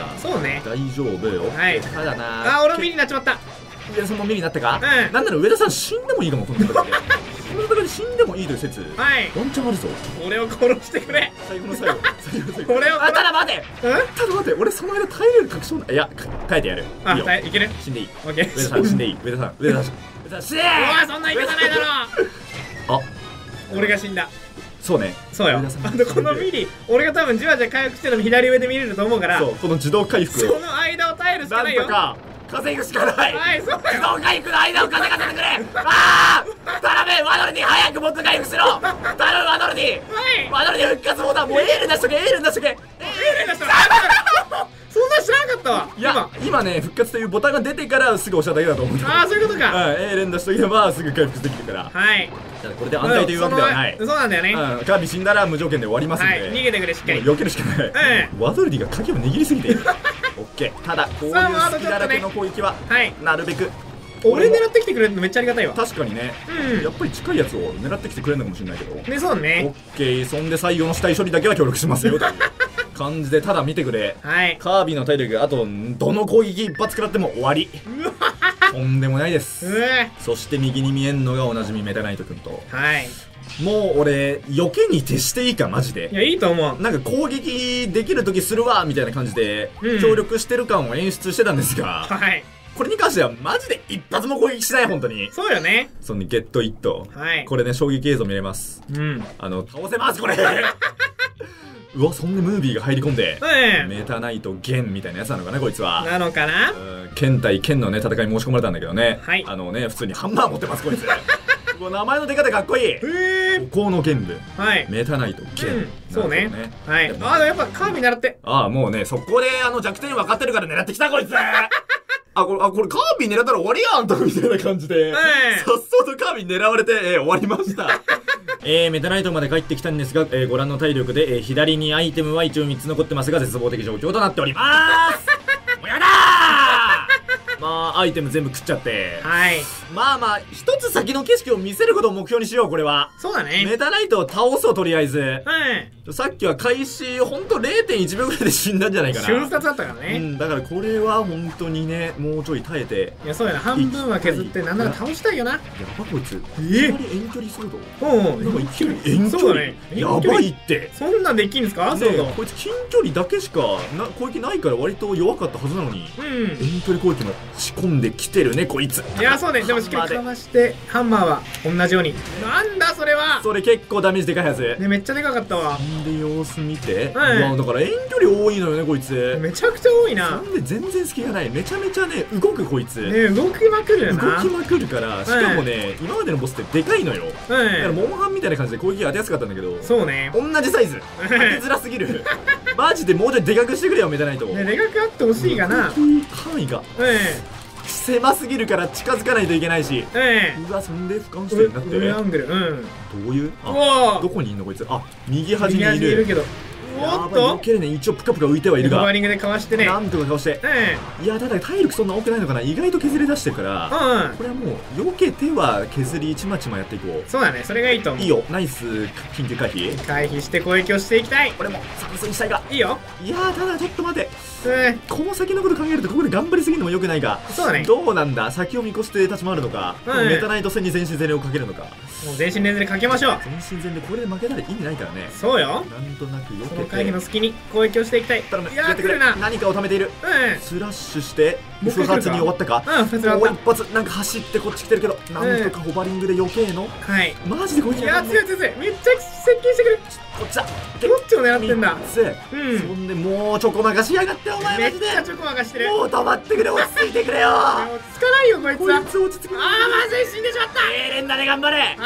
そうね、大丈夫よ。ただな、俺もミリになっちまった。上田さんもミリになったか。なんなら上田さん死んでもいいかも、この戦いで。この戦いで死んでもいいという説、ワンチャンあるぞ。俺を殺してくれ。最後の最後、俺を。ただ待て、俺その間耐えれる確証ない。いや、耐えてやる。いける。死んでいい。上田さん死んでいい。上田さん死ねえ。おい、そんな言い方ないだろ。俺が死んだ。そうね、そうよ。このミリ、俺が多分じわじわ回復してるの左上で見れると思うから、そう、この自動回復、その間を耐えるしかないよ。なんとか稼ぐしかない。はい、そうよ。自動回復の間を稼がせてくれ。頼め、ワドルディ早くもっと回復しろ。頼む、ワドルディ。ワドルディ復活ボタン、もうエール出しとけ、エール出しとけ。エール出しとけ。そんな知らなかったわ。いや今ね、復活というボタンが出てからすぐ押しただけだと思う。そういうことか。連打しとけばすぐ回復できるから。はい。これで安泰というわけではない。そうなんだよね。カービィ死んだら無条件で終わりますんで、逃げてくれ、しっかり避けるしかない。ワドルディが鍵を握りすぎている。オッケー。ただこういう隙だらけの攻撃はなるべく俺狙ってきてくれるのめっちゃありがたいわ。確かにね、やっぱり近いやつを狙ってきてくれるのかもしれないけどね。そうね。オッケー。そんで最後の死体処理だけは協力しますよという。 感じでただ見てくれ。 はい。 カービィの体力があとどの攻撃一発食らっても終わり。とんでもないです。そして右に見えんのがおなじみメタナイト君と。 はい。 もう俺避けに徹していいかマジで。 いや、いいと思う。 なんか攻撃できる時するわみたいな感じで協力してる感を演出してたんですが、 はい。これに関してはマジで一発も攻撃しない。本当にそうよね。 そのゲットイット。 はい。 これね、衝撃映像見れます。倒せますこれ。うわ、そんでムービーが入り込んで、メタナイトゲンみたいなやつなのかなこいつは。 なのかな。 剣対剣のね戦いに申し込まれたんだけどね。 はい。 普通にハンマー持ってますこいつ。名前の出方かっこいい。孤高の剣舞。はい。メタナイト剣。 そうね。はい。やっぱカービィ狙って。 もうね、そこで弱点分かってるから狙ってきたこいつ。これカービィ狙ったら終わりやんとみたいな感じで、さっそうとカービィ狙われて、終わりました。メタナイトまで帰ってきたんですが、ご覧の体力で、左にアイテムは一応3つ残ってますが、絶望的状況となっております。もうやだー。まあ、アイテム全部食っちゃって。はい。まあ、一つ先の景色を見せることを目標にしよう、これは。そうだね。メタナイトを倒そう、とりあえず。はい。さっきは開始、ほんと 0.1 秒ぐらいで死んだんじゃないかな。 瞬殺だったからね。 だからこれは本当にね、もうちょい耐えて。 いや、そうやな。半分は削って、なんなら倒したいよな。やばこいつ。いきなり遠距離ソード。なんかいきなり遠距離。やばいって。 そんなんできんすかソード。 こいつ近距離だけしか攻撃ないから割と弱かったはずなのに。遠距離攻撃も仕込んできてるね、こいつ。 いや、そうね。でもしっかりかわして、ハンマーは同じように。なんだそれは。 それ結構ダメージでかいはず。 ね、めっちゃでかかったわ。 で、様子見て。だから遠距離多いのよね、こいつ。 めちゃくちゃ多いな。 なんで全然隙がない。めちゃめちゃね、動くこいつ。 ね、動きまくるよな。 動きまくるから、しかもね、今までのボスってでかいのよ。だからモンハンみたいな感じで攻撃が当てやすかったんだけど。そうね。同じサイズ。当てづらすぎる。マジでもうちょいでかくしてくれよ、メタナイト。 ね、でかくあってほしいかな。 範囲が。狭すぎるから近づかないといけないし。うわ、そんで俯瞰してんなって。 上アングル。どういう？どこにいんのこいつ。右端にいる。 右端にいるけど。おっと、 一応プカプカ浮いてはいるが、 ホバリングでかわしてね、 なんとかかわして。いや、ただ体力そんな多くないのかな。意外と削り出してるから、これはもう避けては削りちまちまやっていこう。そうだね、それがいいと思う。いいよ、ナイス緊急回避。回避して攻撃をしていきたい。これも参戦したいがいいよ。いや、ただちょっと待て、この先のこと考えるとここで頑張りすぎるのもよくないが。そうだね。どうなんだ、先を見越して立ち回るのか、メタナイト戦に全身全霊をかけるのか。もう全身全霊かけましょう。全身全霊、これで負けたら意味ないからね。そうよ。なんとなく避けて、回避の隙に攻撃をしていきたい。頼む、やってくれな。何かを貯めている。スラッシュして不発に終わったか。もう一発なんか走ってこっち来てるけど、なんとかホバリングで余計の。はい。マジでこいつ。いや、強い強い強い。めっちゃ接近してくる。こっちだ。どっちを狙ってんだ。そんでもうチョコまかしやがってお前マジで。めっちゃチョコまかしてる。もう止まってくれ、落ち着いてくれよ。落ち着かないよこいつは。こいつ落ち着く。まずい、死んでしまった。レンだね、頑張れ。はい。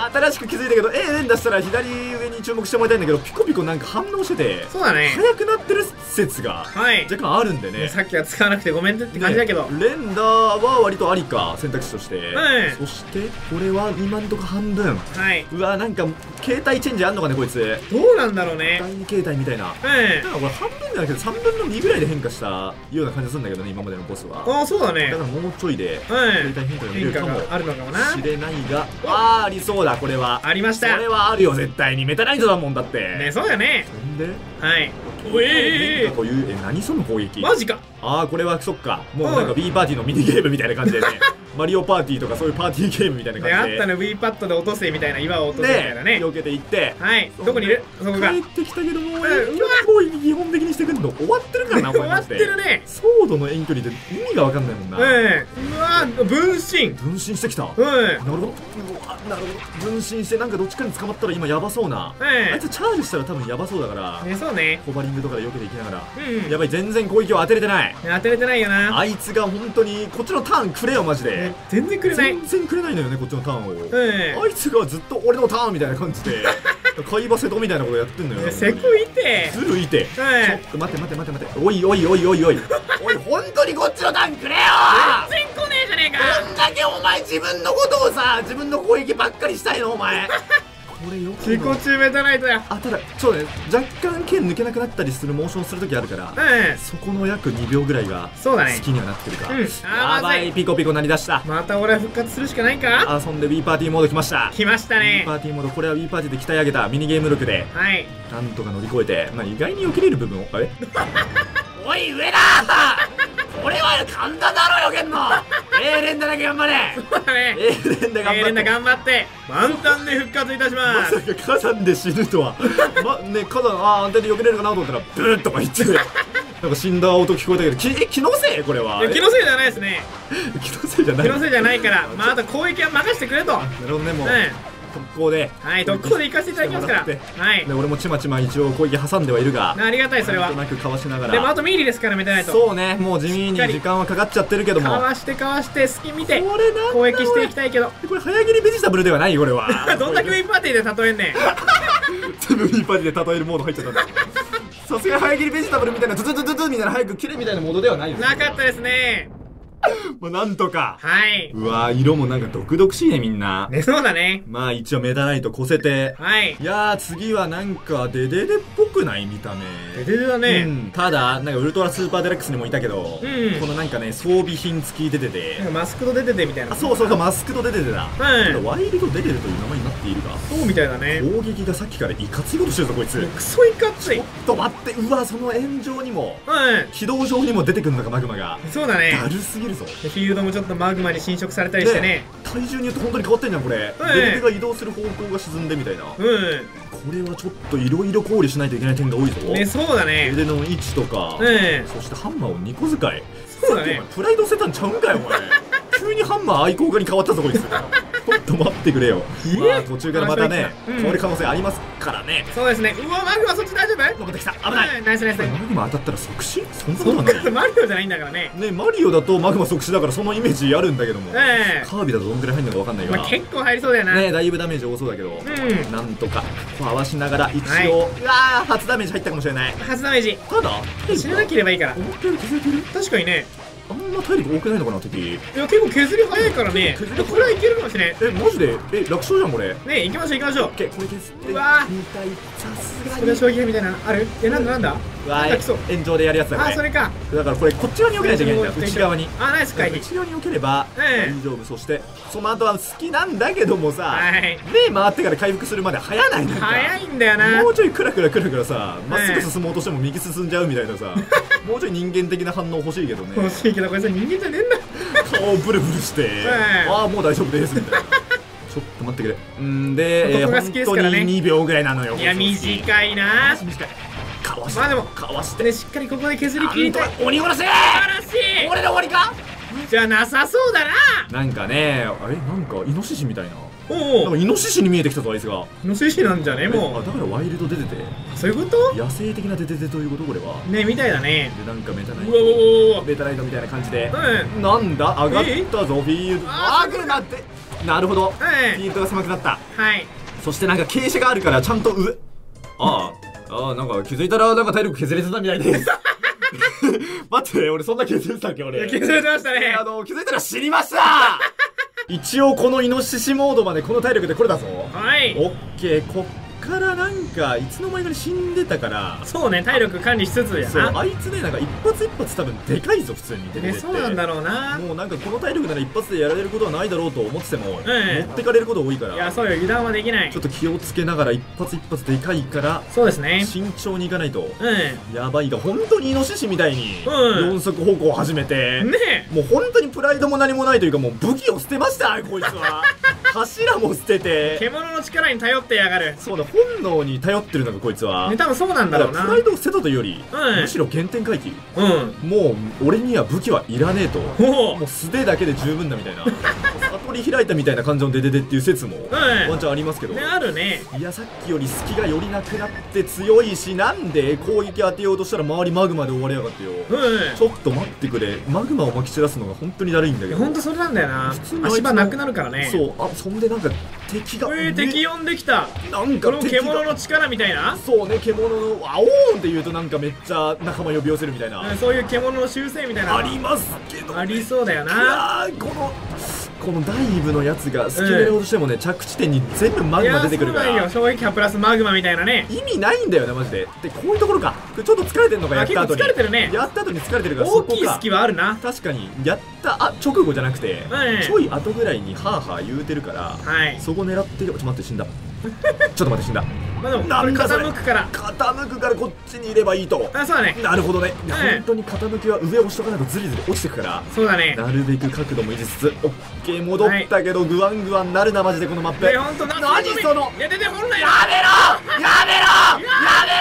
新しく気づいたけど、レン出したら左上に注目してもらいたいんだけど、ピコピコなんか反応してて。そうだね。速くなってる説が若干あるんでね。さっきは使わなくてごめんって感じだけど。レンダーは割とありか、選択肢として。そしてこれは今んとこ半分。はい。うわ、なんか携帯チェンジあんのかねこいつ。どうなんだろうね。第2形態みたいな。なんかこれ半分じゃなくて3分の2ぐらいで変化したような感じするんだけどね、今までのボスは。ああ、そうだね。だからもうちょいで携帯変化が見れるかもあるのかもなしれないが、ありそうだ。これはありました。これはあるよ絶対に。メタナイトだもんだってね。そうだね。そんで、はい。おえこういう、何その攻撃マジか。ああ、これはそっか、もうなんか B パーティーのミニゲームみたいな感じでね。マリオパーティーとかそういうパーティーゲームみたいな感じであったの。 V パッドで落とせみたいな、岩を落とせみたいなね。避けていって、はい。どこにいるそこが帰ってきたけども、遠距離攻撃基本的にしてくるの終わってるからな。終わってるね。ソードの遠距離で意味が分かんないもんな。うわ、分身してきた。なるほど。なるほど。分身してなんかどっちかに捕まったら今やばそうな。あいつチャージしたら多分やばそうだから、そうね。ホバリングとかで避けていきながら、やばい、全然攻撃を当てれてない。当てれてないよな。あいつが本当にこっちのターンくれよマジで。全然くれない。全然くれないのよね、こっちのターンを。あいつがずっと俺のターンみたいな感じで貝場瀬戸みたいなことやってんのよ。せこいてずるいて。ちょっと待って待って待って待って。おいおいおいおいおいおい、本当にこっちのターンくれよ。全然来ねえじゃねえか。どんだけお前自分のことをさ、自分の攻撃ばっかりしたいのお前。これよ自己中メタナイトや。 ただそうね、若干剣抜けなくなったりするモーションするときあるから、そこの約2秒ぐらいが好きにはなってくるか。やばい、ピコピコ鳴り出した。 また俺は復活するしかないか。 遊んで Wii パーティーモード来ました。 来ましたね。 Wii パーティーモード、これは Wii パーティーで鍛え上げたミニゲーム力でなんとか乗り越えて、意外に避けれる部分をおい上田、これは簡単だろよけんの。エーレンダだけ頑張れ。 そうだね、エーレンダ頑張って満タンで復活いたします。 まさか火山で死ぬとは。ね、火山安定で避けれるかなと思ったらブーッとか言ってなんか死んだ音聞こえたけど、気のせいこれは。 気のせいじゃないですね。 気のせいじゃない。 気のせいじゃないから、あと攻撃は任せてくれと。 なるほどね、もう特攻で、 特攻で行かせていただきますから。で俺もちまちま一応攻撃挟んではいるが、 ありがたい。それはなんとなくかわしながら。 でもあとミリですからメタナイト。 そうね、もう地味に時間はかかっちゃってるけども、 かわして隙見て攻撃していきたいけど、 これ早切りベジタブルではない。これはどんだけウィーパーティーで例えんねん。 全部ウィーパーティーで例えるモード入っちゃったんだ。さすがに早切りベジタブルみたいなズズズズズみたいな早く切れみたいなモードではないです。 なかったですね。 なんとか。うわー、色もなんか毒々しいね、みんな。 そうだね。 一応メタナイト越せて。いやー、次はなんかデデデっぽくない？見た目デデデだね。 ただなんかウルトラスーパーデラックスにもいたけど、このなんかね、装備品付きデデデ、 マスクドデデデみたいな。 そうマスクドデデデだ。ワイルドデデデという名前になっているが、 そうみたいだね。 攻撃がさっきからいかついことしてるぞこいつ。 クソいかつい。 ちょっと待って、うわ、その炎上にも軌道上にも出てくるのか、マグマが。 そうだね。 だるすぎるぞ。 フィールドもちょっとマグマに侵食されたりしてね。 体重によって本当に変わってんじゃんこれ。デデデが移動する方向が沈んでみたいな。これはちょっといろいろ考慮しないといけない点が多いぞ。 そうだね。 腕の位置とか、そしてハンマーを2個使い。 そうだね。 プライド捨てたんちゃうんかよお前。急にハンマー愛好家に変わったぞこいつ。ちょっと待ってくれよ。途中からまたね変わる可能性ありますからね。 そうですね。うわ、マグマそっち大丈夫？ 登ってきた。危ない。 ナイスナイス。 マグマ当たったら即死？そんなことはない。 マリオじゃないんだからね。 マリオだとマグマ即死だからそのイメージあるんだけども、カービィだとどんぐらい入るのかわかんないが、 結構入りそうだよな。 だいぶダメージ多そうだけど、なんとかこう合わしながら一応、うわー、初ダメージ入ったかもしれない。初ダメージ。 ただ死ななければいいから。 思ったより削れてる。確かにね。 あんま体力多くないのかな敵。 いや結構削り早いからね。これはいけるかもしれん。 マジで楽勝じゃんこれ。 ね、行きましょう行きましょう。 これ削ってうわみたい。さすがにそれは将棋みたいなのある？なんだ炎上でやるやつだこれ。 それか。 だからこれこっち側に避けないといけないんだ。内側に。 ナイス回避。 内側に避ければ大丈夫。そしてその後は好きなんだけどもさ、目回ってから回復するまで早ない。なんか早いんだよな。 もうちょいクラクラさ、まっすぐ進もうとしても右進んじゃうみたいなさ、もうちょい人間的な反応欲しいけどね。 欲しいけどこれさ人間じゃねえんだ。 顔ブルブルしてああもう大丈夫ですみたいな。ちょっと待ってくれ。で本当に2秒ぐらいなのよ。 いや短いな。 短い。かわしてでもかわしてしっかりここで削り切りたい。 鬼殺せ。 素晴らしい。 俺で終わりかじゃなさそうだな。 なんかね、なんかイノシシみたいな。 なんかイノシシに見えてきたぞあいつが。 イノシシなんじゃねもう。 だからワイルド出てて。 そういうこと？ 野生的なデデデということこれは。 ねみたいだね。 でなんかメタナイトみたいな感じで。なんだ上がったぞフィールド。マグマって。なるほど。フィールドが狭くなった。そしてなんか傾斜があるからちゃんと上。なんか気づいたらなんか体力削れてたみたいです。待って、俺そんな削れてたっけ俺。 削れてましたね。 気づいたら死にました。一応このイノシシモードまでこの体力でこれだぞ。オッケー。こっからなんかいつの間にか死んでたから。 そうね、体力管理しつつやな。 そう、あいつねなんか一発一発多分でかいぞ普通に出てて。 そうなんだろうな。 もうなんかこの体力なら一発でやられることはないだろうと思ってても、持ってかれること多いから。 いやそうよ、油断はできない。 ちょっと気をつけながら一発一発でかいから。 そうですね。 慎重にいかないと。やばいが本当にイノシシみたいに四足歩行を始めて、もう本当にプライドも何もないというかもう武器を捨てましたこいつは。柱も捨てて獣の力に頼ってやがる。 そうだ、本能に頼ってるのがこいつは。 多分そうなんだろうな。 プライドを捨てたというよりむしろ原点回帰。もう俺には武器はいらねえと、もう素手だけで十分だみたいな。悟り開いたみたいな感情のデデデっていう説もワンチャンありますけど。 あるね。 いやさっきより隙がよりなくなって強いし、なんで攻撃当てようとしたら周りマグマで終わりやがってよ。ちょっと待ってくれ。マグマをまき散らすのが本当にだるいんだけど。 本当それなんだよな。足場なくなるからね。 そう、そんでなんか敵が敵呼んできた。なんか獣の力みたいな。 そうね、獣のあおーんって言うとなんかめっちゃ仲間呼び寄せるみたいな。 そういう獣の習性みたいなありますけど。 ありそうだよな。 このダイブのやつがスキルほどしてもね、着地点に全部マグマ出てくるから。 いや、そうなんよ。衝撃波プラスマグマみたいなね。 意味ないんだよね、マジで。で、こういうところか。ちょっと疲れてんのか、やった後に。 疲れてるね。 やった後に疲れてるから、 大きい隙はあるな。 確かに、やった直後じゃなくて、ちょい後ぐらいにハーハー言うてるから、そこ狙ってる。ちょっと待って、死んだ。ちょっと待って、死んだ。 まあでも、傾くから。 傾くからこっちにいればいいと。 あ、そうだね。 なるほどね。本当に傾きは上を押しとかないとズリズリ落ちてくから。 そうだね。 なるべく角度も維持しつつ、オッケー、戻ったけど、グワングワンなるな、マジでこのマップ。 ほんと、 何その。 いや、で、本来。 やめろやめろ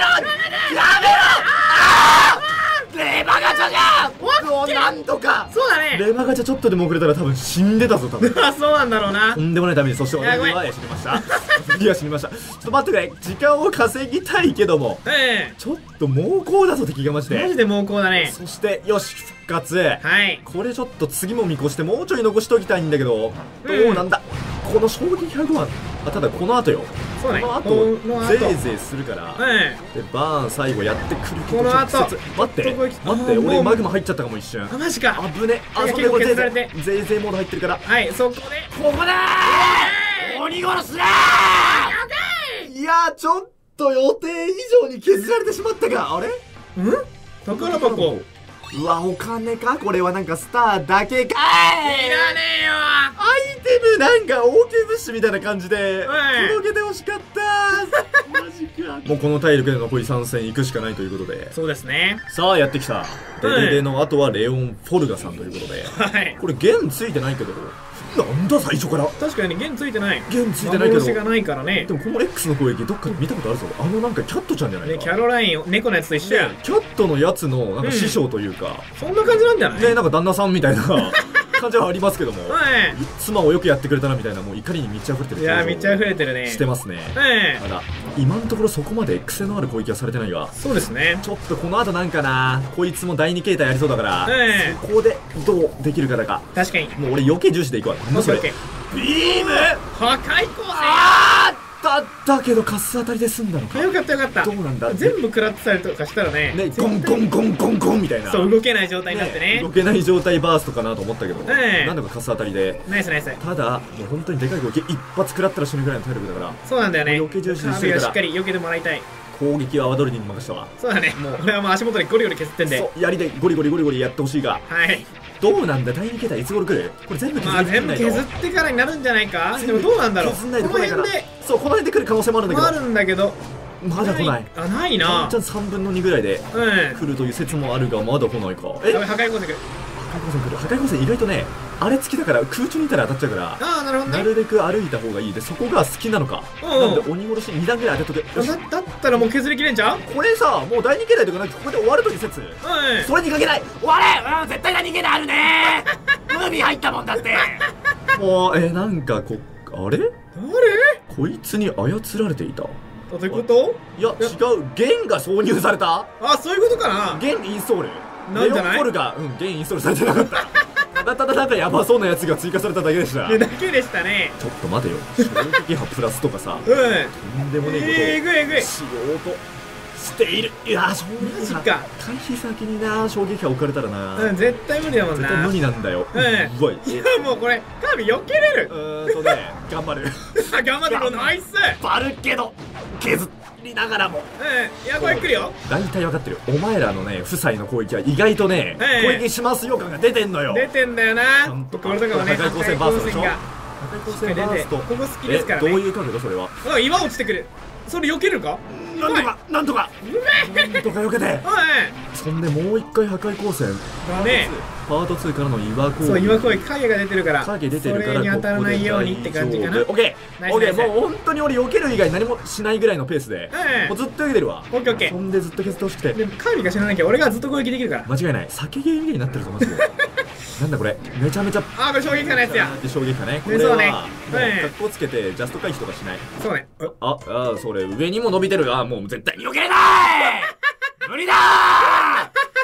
レバガチャじゃん。なんとか。 そうだね。 レバガチャちょっとでも遅れたら多分死んでたぞ、多分。 あ、そうなんだろうな。 とんでもないために、そして俺は死にました。次は死にました。ちょっと待ってくれ。時間を稼ぎたいけども、ちょっと猛攻だぞ、敵がマジで。 マジで猛攻だね。 そして、よし、復活。 はい。 これちょっと次も見越して、もうちょい残しときたいんだけど、どうなんだ。この衝撃波は、ただこの後よ。この後ぜいぜいするから、でバーン最後やってくるけど、直接待って俺マグマ入っちゃったかも一瞬。 マジか。 危ね。あそこでこれぜいぜいモード入ってるから、 はい、そこでここだー、鬼殺すなー。いやちょっと予定以上に削られてしまったか。あれ宝箱。 うわ、お金かこれは。なんかスターだけかいらねえよ。 アイテムなんか大手物資みたいな感じで届けてほしかったマジか。もうこの体力で残り3戦行くしかないということで。 そうですね。 さあやってきた。デレレの後はレオン・フォルガさんということで、これ弦ついてないけど、なんだ最初から。 確かに弦ついてない。 弦ついてないけど幻がないからね。 でもこの X の攻撃どっかで見たことあるぞ。なんかキャットちゃんじゃないか。 キャロライン、猫のやつと一緒や。 キャットのやつのなんか師匠というか、 そんな感じなんじゃないね。なんか旦那さんみたいな感じはありますけども、妻をよくやってくれたなみたいな、もう怒りに満ち溢れてる。 いや、満ち溢れてるね。 してますね。ただ今のところそこまで癖のある攻撃はされてないが。そうですね。ちょっとこの後なんかな、こいつも第2形態やりそうだから、そこでどうできるかだか。 確かに。 もう俺余計重視でいくわ。なんだそれ。ビーム破壊光線。 だけどカス当たりで済んだのか。 よかったよかった。 どうなんだ。 全部食らってたりとかしたらね、 ゴンゴンゴンゴンゴンみたいな。 そう、動けない状態になってね。 動けない状態バーストかなと思ったけど、なんだかカス当たりでナイスナイス。 ただもう本当にでかい攻撃一発食らったら死ぬぐらいの体力だから。そうなんだよね。 余計重視してるからしっかり避けてもらいたい。 攻撃はワドルディに任したわ。 そうだね。もう俺はもう足元でゴリゴリ削ってんで、 そう槍でゴリゴリゴリゴリやってほしいが。はい。どうなんだ第2形態いつ頃来る。これ全部削って全部削ってからになるんじゃないか。でもどうなんだろう。 削んないと来ないから。そう、この辺で来る可能性もあるんだけど。まだ来ない。 ないな。 じゃあ3分の2ぐらいで来るという説もあるが、まだ来ないか。 破壊光線来る。 破壊光線意外とね、あれ付きだから空中にいたら当たっちゃうから、なるべく歩いた方がいい。でそこが好きなのか。なんで鬼殺し2段ぐらい当てとけ。 だったらもう削りきれんじゃん。これさ、もう第2形態とかなくてここで終わるという説。それにかけない。終われ。絶対第2形態あるね。海入ったもんだって。もうなんかあれこいつに操られていた。 どういうこと。 いや違う、弦が挿入された。 あ、そういうことかな。 弦インストールなんじゃない。レオン・ポルが弦インストールされてなかった。ただなんかヤバそうなやつが追加されただけでした。 だけでしたね。 ちょっと待てよ。衝撃波プラスとかさ、とんでもねえことをしようとしている。いや衝撃波回避先にな衝撃波置かれたらな、絶対無理だもんな。絶対無理なんだよ。いやもうこれカービィ避けれる。頑張る。頑張ってる。ナイス。バルけど削りながらも、いやこれ来るよ。大体分かってる。お前らのね夫妻の攻撃は意外とね攻撃しますよ感が出てんのよ。出てんだよな。これとかはね、破壊光線バーストでしょ。破壊光線バースト、ここ好きですからね。どういう角度それは。岩落ちてくる。それ避けるか。なんとかなんとか避けて。そんでもう一回破壊光線だね。パート2からの岩攻撃。そう、岩攻撃影が出てるから、影出てるからそれに当たらないようにって感じかな。オッケーオッケー。もう本当に俺避ける以外何もしないぐらいのペースでもうずっと避けてるわ。オッケーオッケー。そんでずっと削ってほしくて。でもカービィが死ななきゃ俺がずっと攻撃できるから。間違いない。酒ゲーみたいになってるぞマジで。なんだこれ、めちゃめちゃ。あ、これ衝撃波のやつや。衝撃波ね。これは格好つけてジャスト回避とかしない。そうね。それ上にも伸びてる。もう絶対に避けれない。無理だー。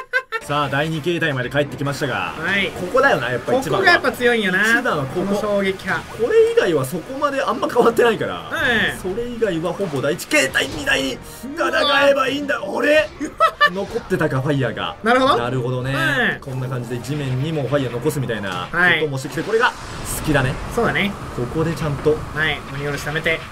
さあ第2形態まで帰ってきましたが、 はい、 ここだよな、やっぱ一番は。 ここがやっぱ強いんやな。 一番はここ衝撃波。 これ以外はそこまであんま変わってないから、 はい、 それ以外はほぼ第1形態みたいに戦えばいいんだ。俺残ってたか、ファイヤーが。 なるほど、 なるほどね、 はい、 こんな感じで地面にもファイヤー残すみたいなはいこともしてきて、これが好きだね。 そうだね。 ここでちゃんとはい鬼殺し貯めて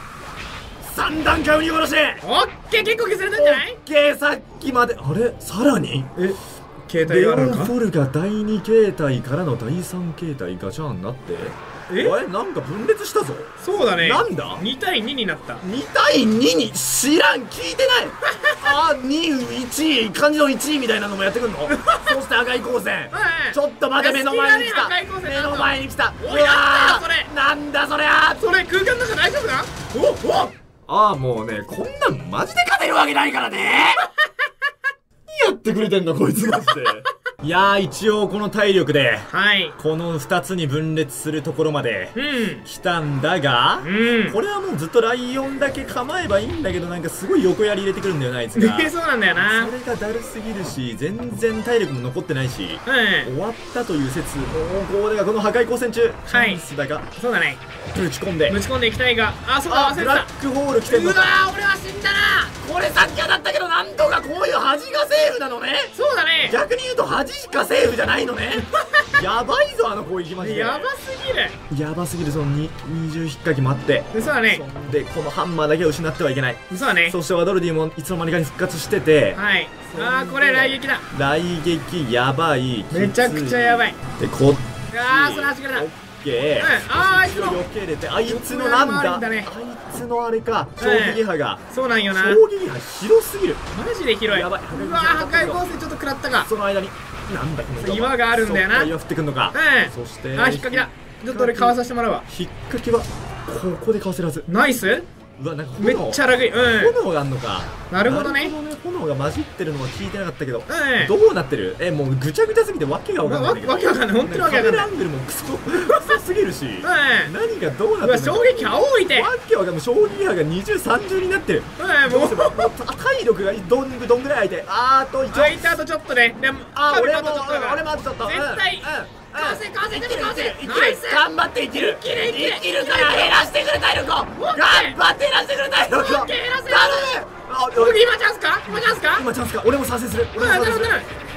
3段階鬼殺し。 オッケー、結構削れたんじゃない？ オッケー、さっきまであれさらに形態があるのか。 レオンフォルが第2形態からの第3形態ガチャンになって、あれなんか分裂したぞ。 そうだね。 なんだ 2対2になった。 2対2に知らん、聞いてないあー2、1位漢字の1位みたいなのもやってくんのそして赤い光線ちょっと待て、目の前に来た、目の前に来た。 おい、なんだよそれ。 なんだそれゃ。 それ空間の中大丈夫だ。おお、 ああ、もうね、こんなんマジで勝てるわけないからね何やってくれてんのこいつマジでいやー、一応この体力で、はい、この2つに分裂するところまで来たんだが、これはもうずっとライオンだけ構えばいいんだけど、なんかすごい横槍入れてくるんだよな、あいつが。 そうなんだよな。 それがだるすぎるし、全然体力も残ってないし、終わったという説。ここではこの破壊光線中、チャンスだが、 そうだね、 ぶち込んでいきたいが、あ、そうだ、忘れてた。 ブラックホール来てんのか。 うわー、俺は死んだな。 これさっきはだったけど、なんとかこういう端がセーフなのね。 そうだね、 逆に言うと端しかセーフじゃないのねやばいぞ、あの攻撃マジでやばすぎる。 やばすぎる。その20引っ掛け待って、 そうだね。 そんでこのハンマーだけを失ってはいけない。 そうだね。 そしてワドルディもいつの間にかに復活してて、 はい、あー、これ雷撃だ。 雷撃やばい、 めちゃくちゃやばい。 でこっち、 あー、それ足からだ。 あいつの避けれて、あいつのなんだ、あいつのあれか、衝撃波が、 そうなんよな。 衝撃波広すぎる、 マジで広い。 やばい。 うわー、破壊光線ちょっと食らったか。 その間になんだこの岩があるんだよな。 岩降ってくんのか。そしてあ、引っ掛けだ。ちょっと俺かわさせてもらうわ。 引っ掛けはここでかわせるはず。 ナイス。 うわ、なんかめっちゃラグい。 炎があんのか。 なるほどね。 炎が混じってるのは聞いてなかったけど、どうなってる？もうぐちゃぐちゃすぎてわけがわかんないんだけど。 わけわかんない、本当にわけわかんない。 カメラアングルもクソすぎるし、何がどうなってるの？ 衝撃波多いて。 わけわかんない。衝撃波が20、30になってる。もう体力がどんぐらい空いて、あと一応空いて、あとちょっとね。でも俺もあとちょっと絶対かわせナイス。頑張って生きるから減らしてくれ、体力を頑張って減らしてくれ、体力を頼む。 今チャンスか。 今チャンスか。俺も賛成する。削り切ろう。削り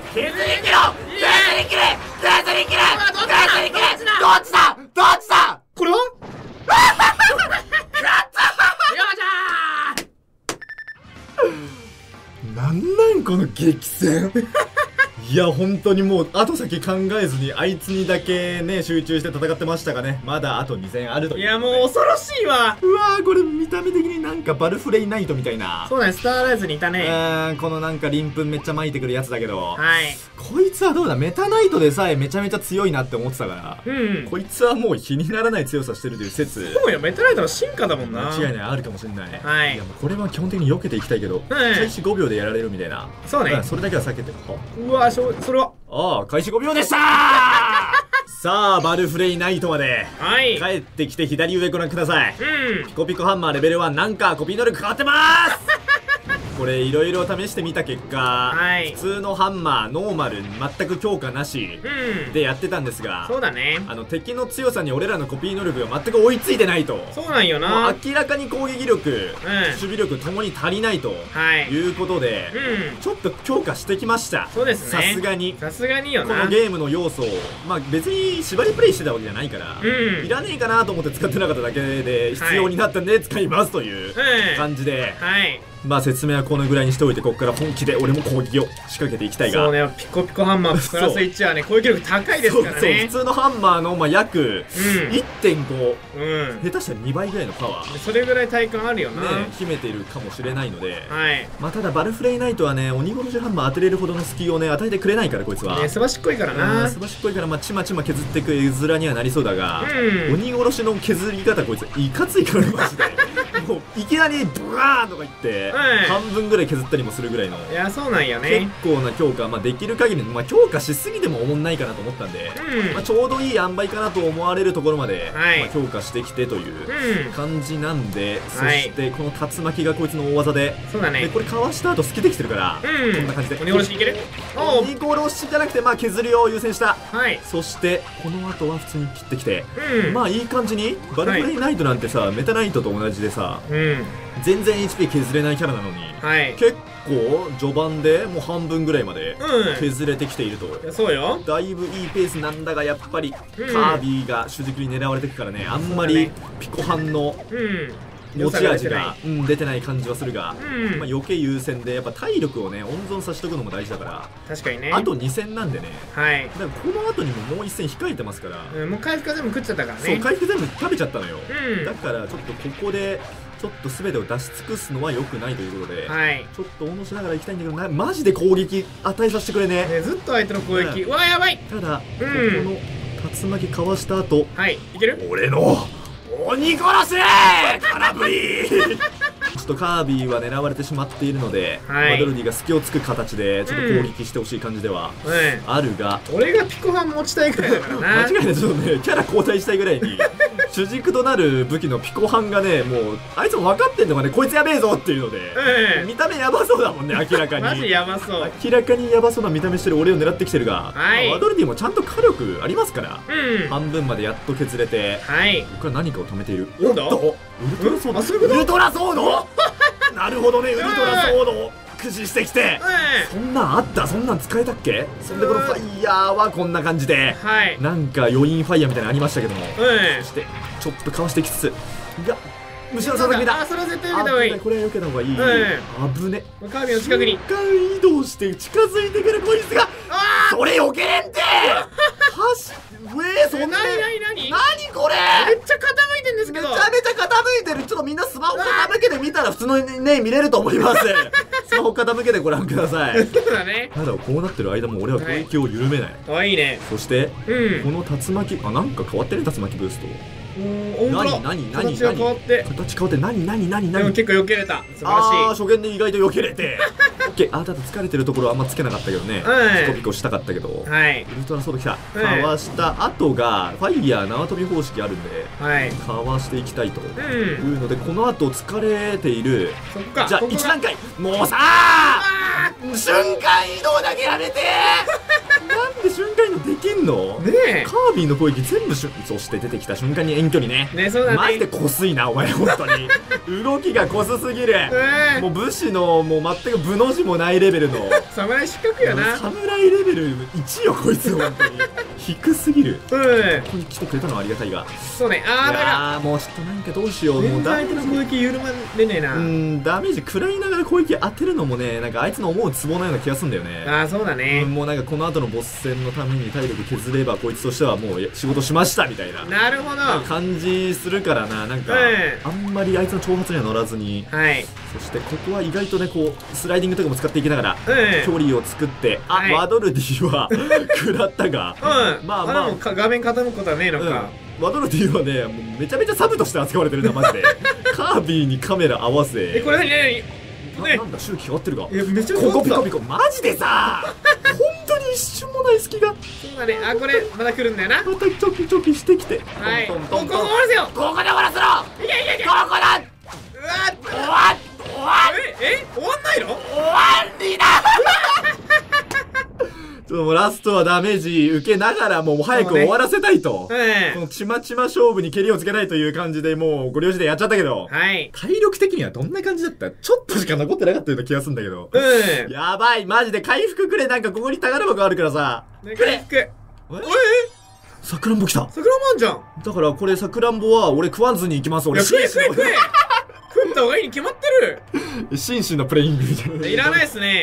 切れ。どっちだこれはなんこの激戦いや本当にもう後先考えずにあいつにだけね集中して戦ってましたがね、まだあと2戦あるという。 いやもう恐ろしいわ。 うわー、これ見た目的になんかバルフレイナイトみたいな。 そうだね、スターライズにいたね。 このなんか鱗粉めっちゃ巻いてくるやつだけど、 はい、 こいつはどうだ、メタナイトでさえめちゃめちゃ強いなって思ってたから、こいつはもう比にならない強さしてるという説。 そうよ、メタナイトの進化だもんな。 間違いない、あるかもしれない。 はい、 いやもうこれは基本的に避けていきたいけど、開始5秒でやられるみたいな。 そうね、 それだけは避けて。 うわ、それは開始5秒でしたーさあバルフレイナイトまで帰ってきて、左上ご覧ください。ピコピコハンマーレベル1、なんかコピー能力変わってまーすこれいろいろ試してみた結果、普通のハンマーノーマル全く強化なしでやってたんですが、 そうだね、 敵の強さに俺らのコピー能力が全く追いついてないと。 そうなんよな。 明らかに攻撃力、守備力ともに足りないということで、ちょっと強化してきました。 そうですね、 さすがによな。 このゲームの要素を別に縛りプレイしてたわけじゃないから、いらねえかなと思って使ってなかっただけで必要になったんで使いますという感じで、説明はこのぐらいにしておいて、ここから本気で俺も攻撃を仕掛けていきたいが。 そうね、ピコピコハンマープラス1はね、攻撃力高いですからね。 普通のハンマーの約 1.5、下手したら2倍ぐらいのパワー、 それぐらい体感あるよな、 秘めているかもしれないので、ただバルフレイナイトはね、鬼殺しハンマー当てれるほどの隙をね与えてくれないから、こいつはすばしっこいからな。 すばしっこいから、ちまちま削っていく絵面にはなりそうだが、鬼殺しの削り方こいついかついからマジでもういききなりブワーンとかいって、半分ぐらい削ったりもするぐらいの。 いや、そうなんよね。 結構な強化、まあできる限り、まあ強化しすぎてもおもんないかなと思ったんで、まあちょうどいい塩梅かなと思われるところまで、まあ強化してきてという感じなんで、そしてこの竜巻がこいつの大技で、 そうだね。 でこれかわした後透けてきてるから、こんな感じで。 鬼殺しいける？ 鬼殺しじゃなくて、まあ削りを優先した。そしてこの後は普通に切ってきて、まあいい感じにバルフレイナイトなんてさ、メタナイトと同じでさ、全然 HP 削れないキャラなのに、結構序盤でもう半分ぐらいまで削れてきていると。 そうよ。 だいぶいいペースなんだが、やっぱりカービィが主軸に狙われてくからね、あんまりピコハンの持ち味が出てない感じはするが、まあ余計優先でやっぱ体力をね温存させとくのも大事だから。確かにね。あと2戦なんでね。だからこの後にももう1戦控えてますから、 もう回復は全部食っちゃったからね。 そう、回復全部食べちゃったのよ。だからちょっとここでちょっと全てを出し尽くすのは良くないということで、ちょっと応募しながら行きたいんだけど、マジで攻撃与えさせてくれね。 ずっと相手の攻撃、うわやばい。 ただこの竜巻かわした後、 いける？ 俺の鬼殺せ空振りちょっとカービィは狙われてしまっているので、マドルディが隙をつく形でちょっと攻撃してほしい感じではあるが、 俺がピコハン持ちたいくらいだからな。 間違いない。ちょっとねキャラ交代したいぐらいに主軸となる武器のピコハンがね、もうあいつも分かってんのがね、こいつやべえぞっていうので、見た目やばそうだもんね、明らかに。マジやばそう。 明らかにやばそうな見た目してる俺を狙ってきてるが、マドルディもちゃんと火力ありますから、半分までやっと削れて、僕は何かを止めている。おっとウルトラソード、ウルトラソードなるほどね、ウルトラソードを駆使してきて、そんなんあった？そんなん使えたっけ？そんでこのファイヤーはこんな感じで、なんか余韻ファイヤーみたいなのありましたけども、そしてちょっとかわしてきつつ、いや虫のささみだ。 それは絶対避けた方がいい。 これは避けた方がいい。危ね。 カービィの近くに瞬間移動して近づいてくるこいつが、それ避けれんてそんな何これ、 めっちゃ傾いてんですけど。 めちゃめちゃ傾いてる。ちょっとみんなスマホ傾けてみたら普通のね見れると思います。スマホ傾けてご覧ください。 そうだね。 ただこうなってる間も俺は攻撃を緩めない。 かわいいね。 そしてこの竜巻、なんか変わってるね、竜巻ブースト。何形が変わって、 形変わって、何でも結構避けれた。素晴らしい。 初見で意外と避けれてオッケー。ただ疲れてるところはあんまつけなかったけどね、ピコピコしたかったけど、ウルトラソード来た。かわした後がファイヤー縄跳び方式あるんで、かわしていきたいというので、この後疲れている。じゃあ1段階、もうさー瞬間移動だけやめてなんで瞬間移動できんのね。カービィの攻撃全部そして出てきた瞬間に遠距離ね。マジでこすいなお前、本当に動きがこすすぎる。もう武士のもう全く武の字もないレベルの侍失格やな。 侍レベル1よこいつ、本当に低すぎる。ここに来てくれたのはありがたいが、 そうね。 もうちょっとなんかどうしよう。もう相手の攻撃緩まれねえな。 ダメージ食らいながら攻撃当てるのもね、なんかあいつの思うツボのような気がするんだよね。 そうだね。もうなんかこの後のボス戦のために体力削ればこいつとしてはもう仕事しましたみたいな、 なるほど感じするからな。なんかあんまりあいつの挑発には乗らずに、そしてここは意外とね、こうスライディングとかも使っていきながら距離を作って、ワドルディは食らったが、 まあ画面傾くことはねえのか。 ワドルディはね、もうめちゃめちゃサブとして扱われてるな、マジで。カービィにカメラ合わせ。 これ何なんだ、周期変わってるか。 めっちゃここピコピコ、マジでさ本当に一瞬もない隙が。 そうだね。これまた来るんだよな。 またチョキチョキしてきて、 ここ終わらせよ。ここで終わらせろ。いけここだ。終わんないの？終わりだもうラストはダメージ受けながらもう早く終わらせたいと、このちまちま勝負に蹴りをつけたいという感じでもうご了承でやっちゃったけど、体力的にはどんな感じだった？ちょっとしか残ってなかったような気がするんだけど、やばい、マジで回復くれ。なんかここに宝箱あるからさ、 回復。 さくらんぼ来た。 さくらんぼあんじゃん。 だからこれさくらんぼは俺食わずに行きます。俺食った方がいいに決まってる。 紳士のプレイングみたいな。 いらないっすね。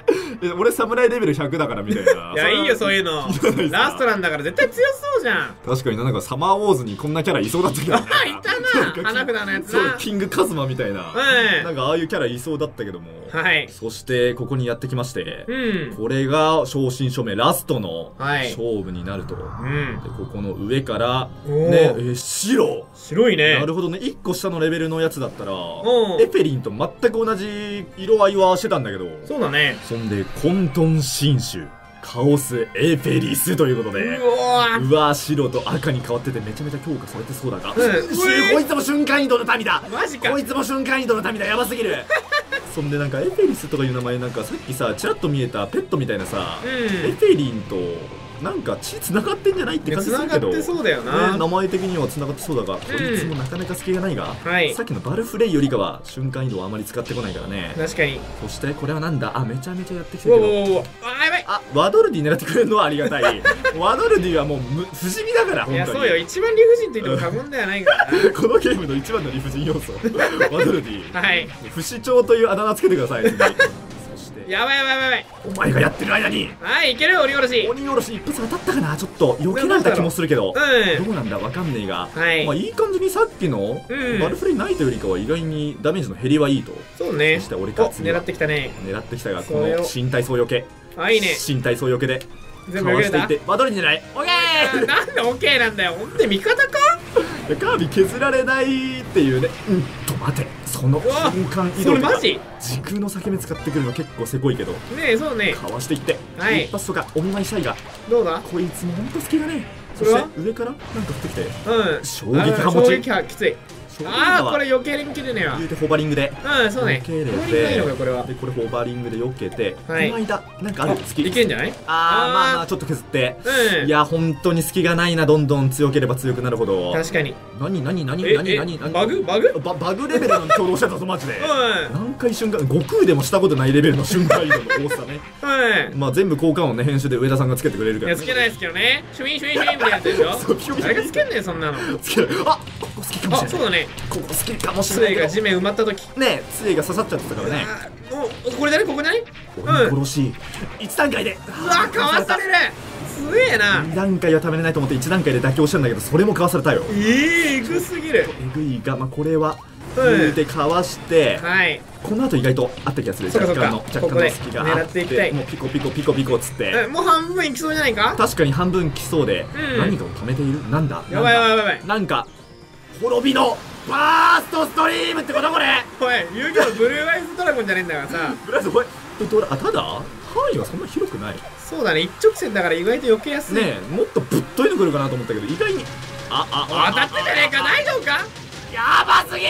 俺侍レベル100だからみたいな。 いや、いいよそういうの。ラストなんだから絶対強そうじゃん。 確かになんかサマーウォーズにこんなキャラいそうだったけど。いたな、花札のやつな。 そう、キングカズマみたいな。なんかああいうキャラいそうだったけども。 はい。 そしてここにやってきまして、これが正真正銘ラストの勝負になると。で、ここの上からね、白いね。 なるほどね。1個下のレベルのやつだったらエペリンと全く同じ色合いはしてたんだけど。 そうだね。そんで混沌新種カオスエペリスということで、うわ白と赤に変わっててめちゃめちゃ強化されてそうだが、こいつも瞬間移動の民だ。 マジか。 こいつも瞬間移動の民だ。やばすぎる。そんでなんかエペリスとかいう名前、なんかさっきさチラッと見えたペットみたいなさ、エペリンとなんか血繋がってんじゃないって感じするけど、 そうだよな、 名前的には繋がってそうだが、こいつもなかなか隙がないが、さっきのバルフレイよりかは瞬間移動はあまり使ってこないからね。 確かに。 そしてこれはなんだ、めちゃめちゃやってきてるけど、 やばい。 ワドルディ狙ってくれるのはありがたい。ワドルディはもう不死身だから、本当に。いやそうよ、一番理不尽と言っても過言ではないからな。このゲームの一番の理不尽要素、ワドルディ。はい。不死鳥というあだ名つけてください。 やばい。 お前がやってる間に、 はい、いける。鬼殺し一発当たったかな。ちょっと避けられた気もするけど、どうなんだわかんねえが、まあいい感じにさっきのバルフレイナイトよりかは意外にダメージの減りはいいと。 そうね。 そして俺か次狙ってきたね。 狙ってきたが、この身体操避け、 いいね。 身体操避けで全部避けた。 バドルに狙い。オッケー。 なんでオッケーなんだよ。ほんと味方か。 カービィ削られないっていうね。と待て、その瞬間移動が時空の裂け目使ってくるの結構せこいけどね。 え、そうね。 かわしていって、一発とかお見舞いしたいが、 どうだ。 こいつもほんと隙がね。そして上からなんか降ってきて、衝撃波持ち。 衝撃波きつい。これ余計に切れねえわ。 言うてホバリングで、 そうね。 避けれて、でこれホバリングで避けて、この間なんかある隙いけんじゃない？ まあちょっと削って、いや本当に隙がないな。どんどん強ければ強くなるほど。 確かに。 何バグレベルの挙動してたぞマジで。何回瞬間、悟空でもしたことないレベルの瞬間移動の多さね。まあ全部効果音ね、編集で上田さんがつけてくれるから。 つけないですけどね。シュインみたいなやつでしょ。誰がつけんねんそんなの。 つける。ここ好きかもしれない。そうだね。ここ好きかもしれない。 杖が地面埋まった時ね、杖が刺さっちゃってたからね。 これだね、ここだね。 殺し1段階で、 うわかわされる。すげえな。 2段階は食べれないと思って1段階で妥協したんだけど、それもかわされたよ。 えぐすぎる。 えぐいが、まあこれは言うてかわして、この後意外とあった気がする。若干の隙があって、もうピコっつって、 もう半分いきそうじゃないか。 確かに半分きそうで、何かを溜めている。なんだ、 やばい。 なんか滅びのバーストストリームってことこれ。 おい、遊戯王ブルーアイズドラゴンじゃねえんだからさ。 ブルーアイズ、ただ範囲はそんな広くない。 そうだね、一直線だから意外と避けやすいね。もっとぶっといの来るかなと思ったけど、意外に当たってんじゃねえか。大丈夫か。 やばすぎる。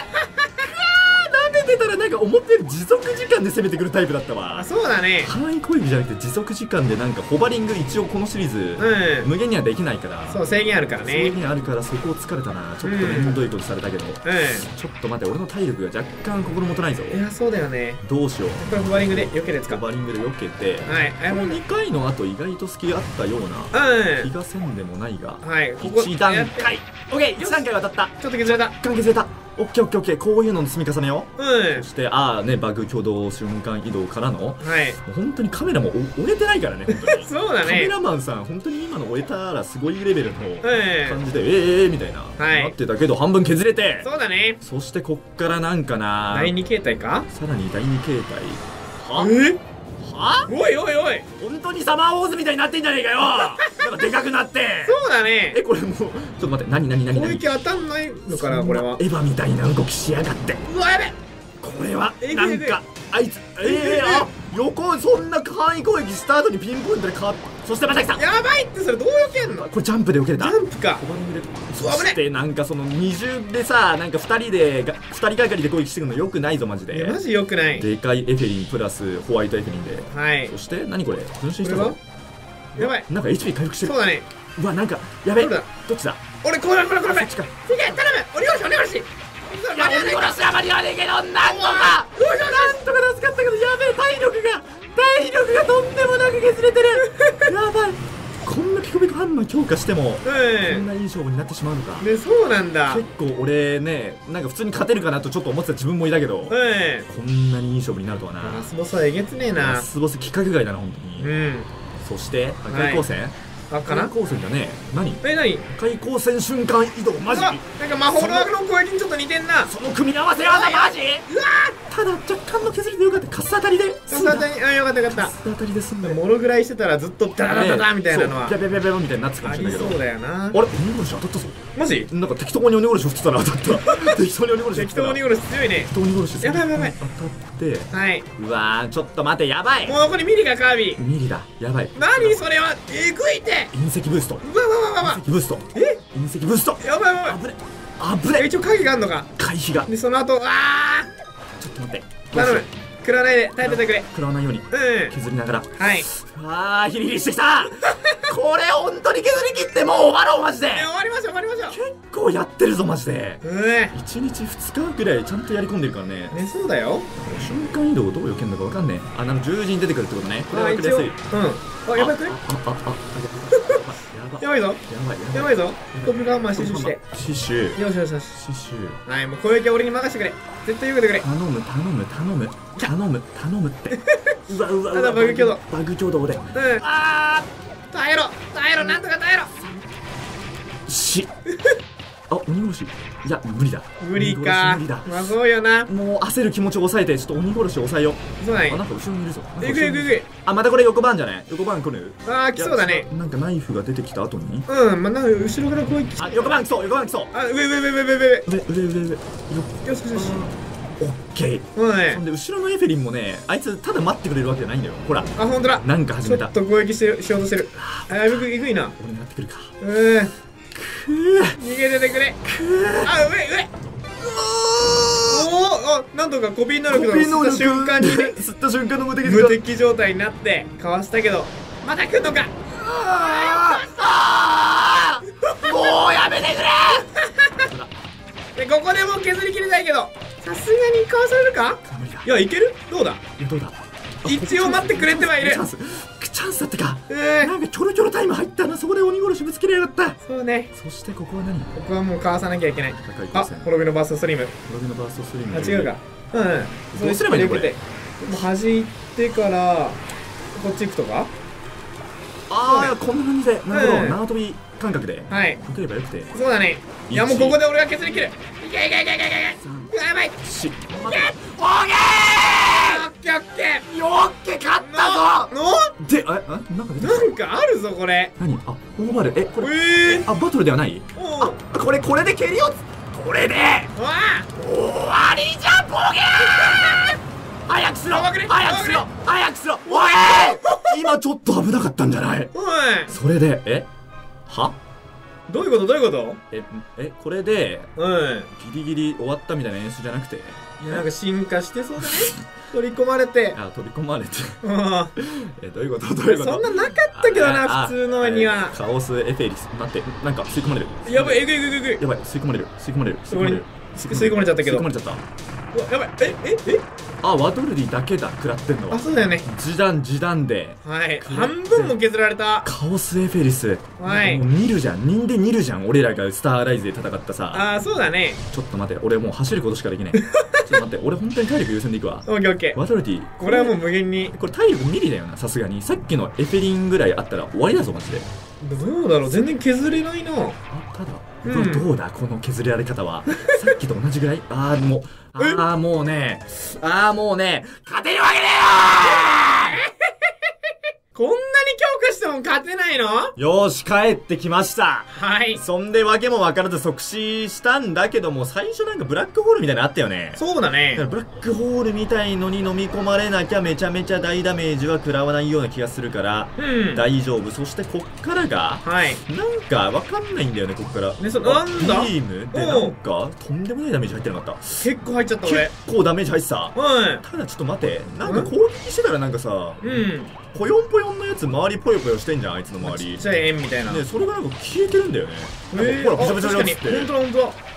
舐めてたらなんか思ってる持続時間で攻めてくるタイプだったわ。 そうだね。 範囲攻撃じゃなくて持続時間で、なんかホバリング一応このシリーズ無限にはできないから。 そう、制限あるからね。 制限あるからそこを疲れたな。ちょっとめんどいことされたけど、ちょっと待って、俺の体力が若干心もとないぞ。 いやそうだよね。 どうしよう。 これホバリングで避けるやつか。 ホバリングで避けて、この2回の後意外と隙あったような気がせんでもないが、1段階 OK、 1段階渡った。 ちょっと削れた。 削れた。オッケー、こういうのの積み重ねよ。そしてバグ挙動瞬間移動からの、もう本当にカメラも終えてないからね、本当に。 そうだね。 カメラマンさん本当に今の終えたらすごいレベルの感じでみたいななってたけど、半分削れて。 そうだね。 そしてこっからなんかな、 第2形態か。 さらに第2形態。 おい本当にサマーウォーズみたいになってんじゃねえかよ。なんかでかくなって。 そうだね。 これもうちょっと待って、何攻撃当たんないのかな。これはエヴァみたいな動きしやがって。 うわ、やべ。 これはなんかあいつ横、そんな範囲攻撃した後にピンポイントで変わった。そしてまた来た。 やばいって。それどう避けんの。 これジャンプで避けれた。 ジャンプか。 そしてなんかその二重でさ、なんか2人がかりで攻撃してくるのよくないぞマジで。 マジよくない。 でかいエフェリンプラスホワイトエフェリンで。そして何これ、分身したぞ。 やばい。 なんか HP 回復してる。 そうだね。 うわ、なんかやべえ。どっちだ。 俺これ。そっちか。頼む。鬼殺し。 鬼殺しは間に合わねえけど、なんとか助かったけど、やべえ、体力がとんでもなく削れてる。やばい。こんなピコピコ反応強化してもこんないい勝負になってしまうのか。 で、そうなんだ。 結構俺ね、なんか普通に勝てるかなとちょっと思ってた自分もいたけど、こんなにいい勝負になるとはな。 ラスボスはえげつねえな。 ラスボス規格外だな本当に。そして破壊光線、破壊光線だね。何？ 何？ 破壊光線瞬間移動マジ？なんか魔法の攻撃にちょっと似てんな。 その組み合わせ技マジ？うわー、ただ若干の削りでよかった。カス当たりで。 カス当たり、よかったよかった。カス当たりで済んだ。 もろぐらいしてたらずっとダダダダみたいなのは。 ビャビャビャビャみたいになってたかもしれないけど。 そうだよな。 あれ、鬼殺し当たったぞ。 マジ？ なんか適当に鬼殺し振ってたら当たった。適当に鬼殺し。 適当に鬼殺し強いね。 適当に鬼殺し。やばいやばい。当たって。 はい。 うわー、ちょっと待て、やばい。 もうここにミリがカービィ。 ミリだ、やばい。 何それは？えぐいて。 隕石ブースト。 うわわわわわ。 隕石ブースト。隕石ブースト。 やばいやばい。 危ね。危ね。 一応影があんのか。 回避が。 でその後、 ちょっと待って。 頼む。食らわないで耐えててくれ。 食らわないように削りながら。 はい。 ああ、ヒリヒリしてきた。これ本当に削り切ってもう終わろうマジで。 終わりましょう終わりましょう。 結構やってるぞマジで。1日2日ぐらいちゃんとやり込んでるからね。 ね、そうだよ。 瞬間移動どう避けんのかわかんねえ。なんか十字に出てくるってことね。これは分かりやすい。 あ、やばいくね。やばいぞ。やばいぞ。トップガンマン死守して。 死守。 よしよしよし。 死守。 はい、もう攻撃は俺に任せてくれ。絶対避けてくれ。 頼む頼む頼む頼む頼むって。うわうわ。 ただバグ挙動。 バグ挙動で。 耐えろ耐えろ、なんとか耐えろ。 あ、鬼殺し。いや、無理だ。 無理か。まあそうよな。 もう焦る気持ちを抑えて、ちょっと鬼殺しを抑えよう。 そうだね。 あ、なんか後ろにいるぞ。 いくいくいく。 あ、またこれ横番じゃない？横番来る？ ああ、来そうだね。 なんかナイフが出てきた後に？ まあなんか後ろから攻撃。 あ、横番来そう、横番来そう。 あ、上。 上。よしよしよし。 オッケー。そんで後ろのエフェリンもね、あいつただ待ってくれるわけじゃないんだよ。ほら。 あ、ほんとだ。 なんか始めた。 ちょっと攻撃しようとしてる。えぐいな。 俺狙ってくるか。 逃げててくれ。あ、上。なんとかコピー能力の吸った瞬間にね、 吸った瞬間の無敵状態になってかわしたけど、また来んのか。 もうやめてくれ。でここでもう削りきれないけど、さすがにかわされるか。いや、いける。どうだ。一応待ってくれてはいる。 チャンスだったか。なんかちょろちょろタイム入ったな。そこで鬼殺しぶつけりやがった。 そうね。 そしてここは何？ ここはもうかわさなきゃいけない。あ、滅びのバーストストリーム。 滅びのバーストストリーム。 あ、違うか。 どうすればいいのこれ？ もう弾いてからこっち行くとか。 ああ、こんな感じで。なるほど。縄跳び感覚で。 はい。 受ければよくて。 そうだね。いや、もうここで俺が削り切る。いけ。やばい。 オーケー。 オッケー。 よっけ勝ったぞ。で、 なんかあるぞこれ。 何？あ、オーバル。これ。あ、バトルではない？あ、これで蹴りを。これで。終わりじゃボケー。早くしろ。早くしろ。おい。今ちょっと危なかったんじゃない？それで、は？ どういうことこれで、ギリギリ終わったみたいな演出じゃなくて。 いや、なんか進化してそうだね。取り込まれて。 取り込まれて。どういうことそんななかったけどな、普通のには。 カオスエフェリス。待って、なんか吸い込まれる。 やばい、えぐい。 やばい、吸い込まれる。吸い込まれちゃったけど。 吸い込まれちゃった。 やばい、 ワドルディだけだ、食らってんのは。 あ、そうだよね。 時短で。 はい。半分も削られた。 カオスエフェリス。 はい。 もう見るじゃん。人で見るじゃん。俺らがスターライズで戦ったさ。 あ、そうだね。 ちょっと待って、俺もう走ることしかできない。ちょっと待って、俺本当に体力優先でいくわ。 オッケー。 ワドルディ。 これはもう無限に。 これ体力ミリだよな、さすがに。さっきのエフェリンぐらいあったら終わりだぞ、マジで。 どうだろう、全然削れないな。 ただ、どうだ、この削られ方は。さっきと同じぐらい？もうね、勝てるわけねえよ。 こんなに強化しても勝てないの？ よーし、帰ってきました。 はい。 そんで訳も分からず即死したんだけども、最初なんかブラックホールみたいなのあったよね。 そうだね。 ブラックホールみたいのに飲み込まれなきゃめちゃめちゃ大ダメージは食らわないような気がするから、大丈夫。そしてこっからが、なんか分かんないんだよね、こっから。 ね、なんだ？ ビームでなんか、とんでもないダメージ入ってなかった。 結構入っちゃった俺。 結構ダメージ入ってた。ただちょっと待て、なんか攻撃してたらなんかさ、ぽよんぽよんのやつ周りぽよぽよしてんじゃん、あいつの周り。 ちっちゃい円みたいな。 ね、それがなんか消えてるんだよね。ほら、びちゃびちゃになって。 ほんとだ。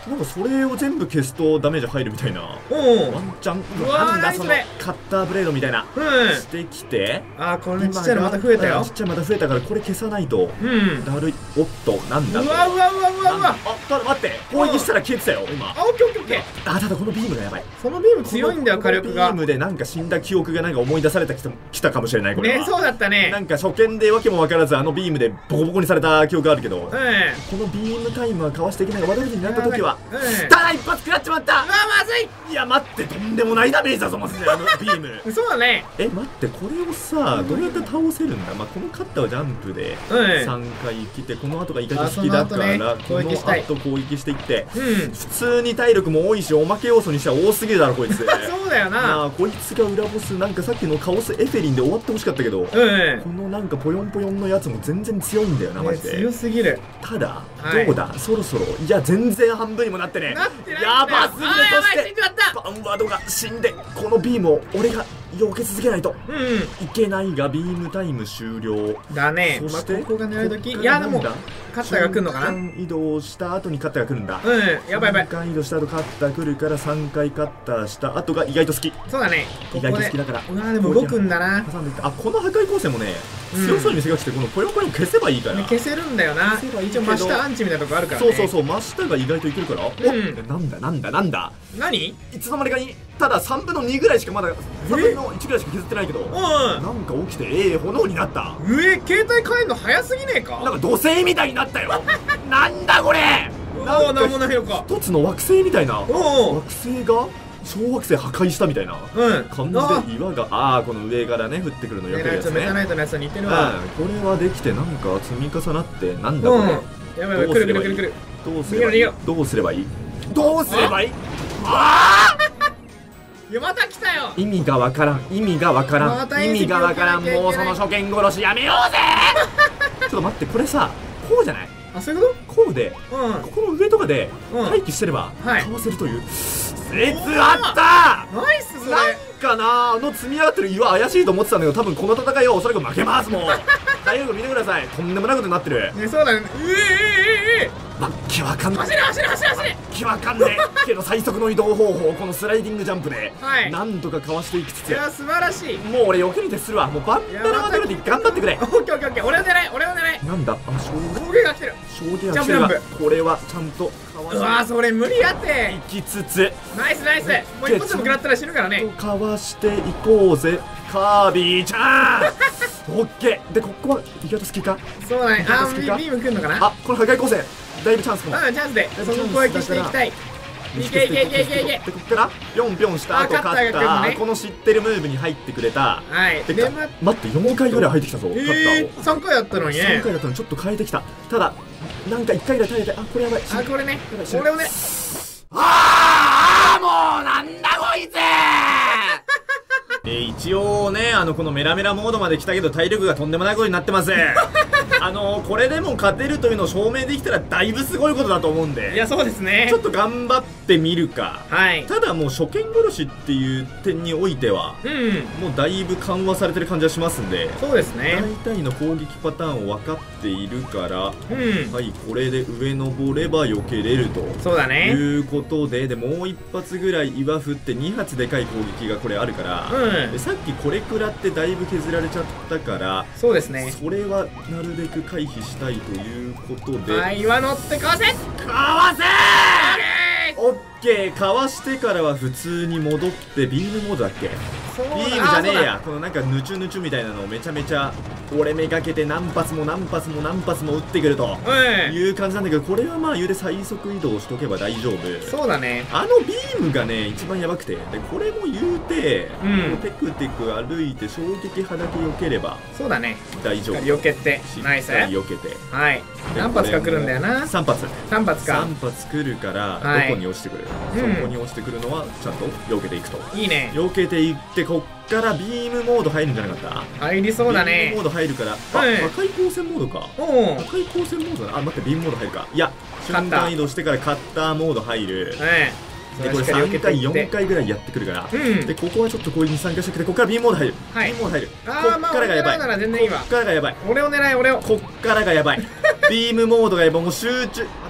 なんかそれを全部消すとダメージ入るみたいな。ワンチャン。なんだそのカッターブレードみたいな。してきて。 あ、これちっちゃいのまた増えたよ。 ちっちゃいまた増えたからこれ消さないと。だるい。おっと、なんだ。 うわうわうわうわうわ。 あ、ただ待って。攻撃したら消えてたよ今。 あ、オッケーオッケーオッケー。 あ、ただこのビームがやばい。 そのビーム強いんだよ火力が。 ビームでなんか死んだ記憶がなんか思い出されきたかもしれないこれは。 ね、そうだったね。 なんか初見でわけも分からずあのビームでボコボコにされた記憶があるけど、このビームタイムはかわしていけないがワダルディになった時は、ただ一発食らっちまった。 うわ、まずい。 いや待って、とんでもないダメージだぞマジであのビーム。 そうだね。 待って、これをさどうやって倒せるんだ。まあこのカッターはジャンプで3回来て、この後が意外と好きだからこの後攻撃していって、普通に体力も多いしおまけ要素にしては多すぎるだろこいつ。 そうだよな。 こいつが裏ボス、なんかさっきのカオスエフェリンで終わってほしかったけど、このなんかポヨンポヨンのやつも全然強いんだよなマジで。 強すぎる。 ただどうだ、そろそろ、いや全然半分にもなってね。やばすぎる。そしてバンワードが死んで、このビームを俺が避け続けないといけないが、ビームタイム終了だね。そしてここが狙い時。いやでもカッターが来るのかな。 瞬間移動した後にカッターが来るんだ。 やばいやばい。 瞬間移動した後カッター来るから3回カッターした後が意外と好き。 そうだね、 意外と好きだから。 うわでも動くんだな。 あ、この破壊光線もね強そうに見せかけて、このポヨポヨ消せばいいから。 消せるんだよな。一応真下アンチみたいなとこあるからね。 そう真下が意外といけるから。なんだ何、 いつの間にかに。ただ3分の2ぐらいしかまだ3分の1ぐらいしか削ってないけど、なんか起きて炎になった。 携帯変えんの早すぎねえか。 なんか土星みたいになったよ。なんだこれ。 なんもないのか。 一つの惑星みたいな。惑星が小惑星破壊したみたいな感じで岩がこの上からね降ってくるのよくやつね。 メタナイトのやつに似てるわ。 これはできてなんか積み重なって、なんだこれ。 やばいやばい、くる。 どうすればいい。 いや、また来たよ。 意味がわからん。もうその初見殺しやめようぜ。ちょっと待って、これさこうじゃない。 あ、そういうこと。こうでここの上とかで待機してればかわせるという説あった。 ナイス。それなんかな、積み上がってる岩怪しいと思ってたんだけど、多分この戦いはおそらく負けます。もう体力見てください。とんでもないことになってる。 そうだね。 わけわかんない。 走れ。 気わかんねえけど最速の移動方法、このスライディングジャンプでなんとかかわしていきつつ、 いや素晴らしい。 もう俺避けに徹するわ。もうバンダナワダルディ頑張ってくれ。 オッケー。俺を狙い。 なんだ、 衝撃が来てる。 これはちゃんとかわして。 うわ、それ無理やっていきつつ、 ナイス。もう一発でも食らったら死ぬからね。 かわしていこうぜカービィちゃん。オッケーで、ここは意外と好きか。 そうだね。ビーム来るのかな。 この破壊光線だいぶチャンスかも。 チャンスでその攻撃していきたい。いけ。 で、こっからピョンピョンした後カッター、この知ってるムーブに入ってくれた。で、待って、4回ぐらい入ってきたぞカッターを。 3回やったのにね。 3回だったのにちょっと変えてきた。ただなんか1回ぐらい耐えて、これやばい。 これをね。 もうなんだこいつ。一応ね、このメラメラモードまで来たけど体力がとんでもないことになってます。これでも勝てるというのを証明できたらだいぶすごいことだと思うんで。 いや、そうですね。 ちょっと頑張ってみるか。ただもう初見殺しっていう点においてはもうだいぶ緩和されてる感じはしますんで。 そうですね。 大体の攻撃パターンを分かっているから、これで上登れば避けれると。 そうだね。 いうことで、もう一発ぐらい岩振って2発でかい攻撃がこれあるから、でさっきこれ食らってだいぶ削られちゃったから、 そうですね。 それはなるべく回避したいということで、 岩乗ってかわせオッケー。かわしてからは普通に戻ってビームモードだっけ。ビームじゃねえや、このなんかヌチュヌチュみたいなのをめちゃめちゃ俺めがけて何発も打ってくるという感じなんだけど、これはまあ言うて最速移動しとけば大丈夫。 そうだね。 ビームがね一番やばくて、でこれも言うてテクテク歩いて衝撃波だけ避ければ、そうだね、大丈夫。 避けてナイス避けて、 何発か来るんだよな。3発来るから、どこに落ちてくる、そこに落ちてくるのはちゃんと避けていくと。いいね。避けていって、こっからビームモード入るんじゃなかった。入りそうだね。ビームモード入るから、破壊光線モードか。破壊光線モードだ。待って、ビームモード入るか。いや、瞬間移動してからカッターモード入る。で、これ3回4回ぐらいやってくるから、でここはちょっと攻撃に参加してくれ。ここからビームモード入る。ビームモード入る。こっからがやばい。こっからがやばい。俺を狙い、こっからがやばい。ビームモードがやばい。もう集中。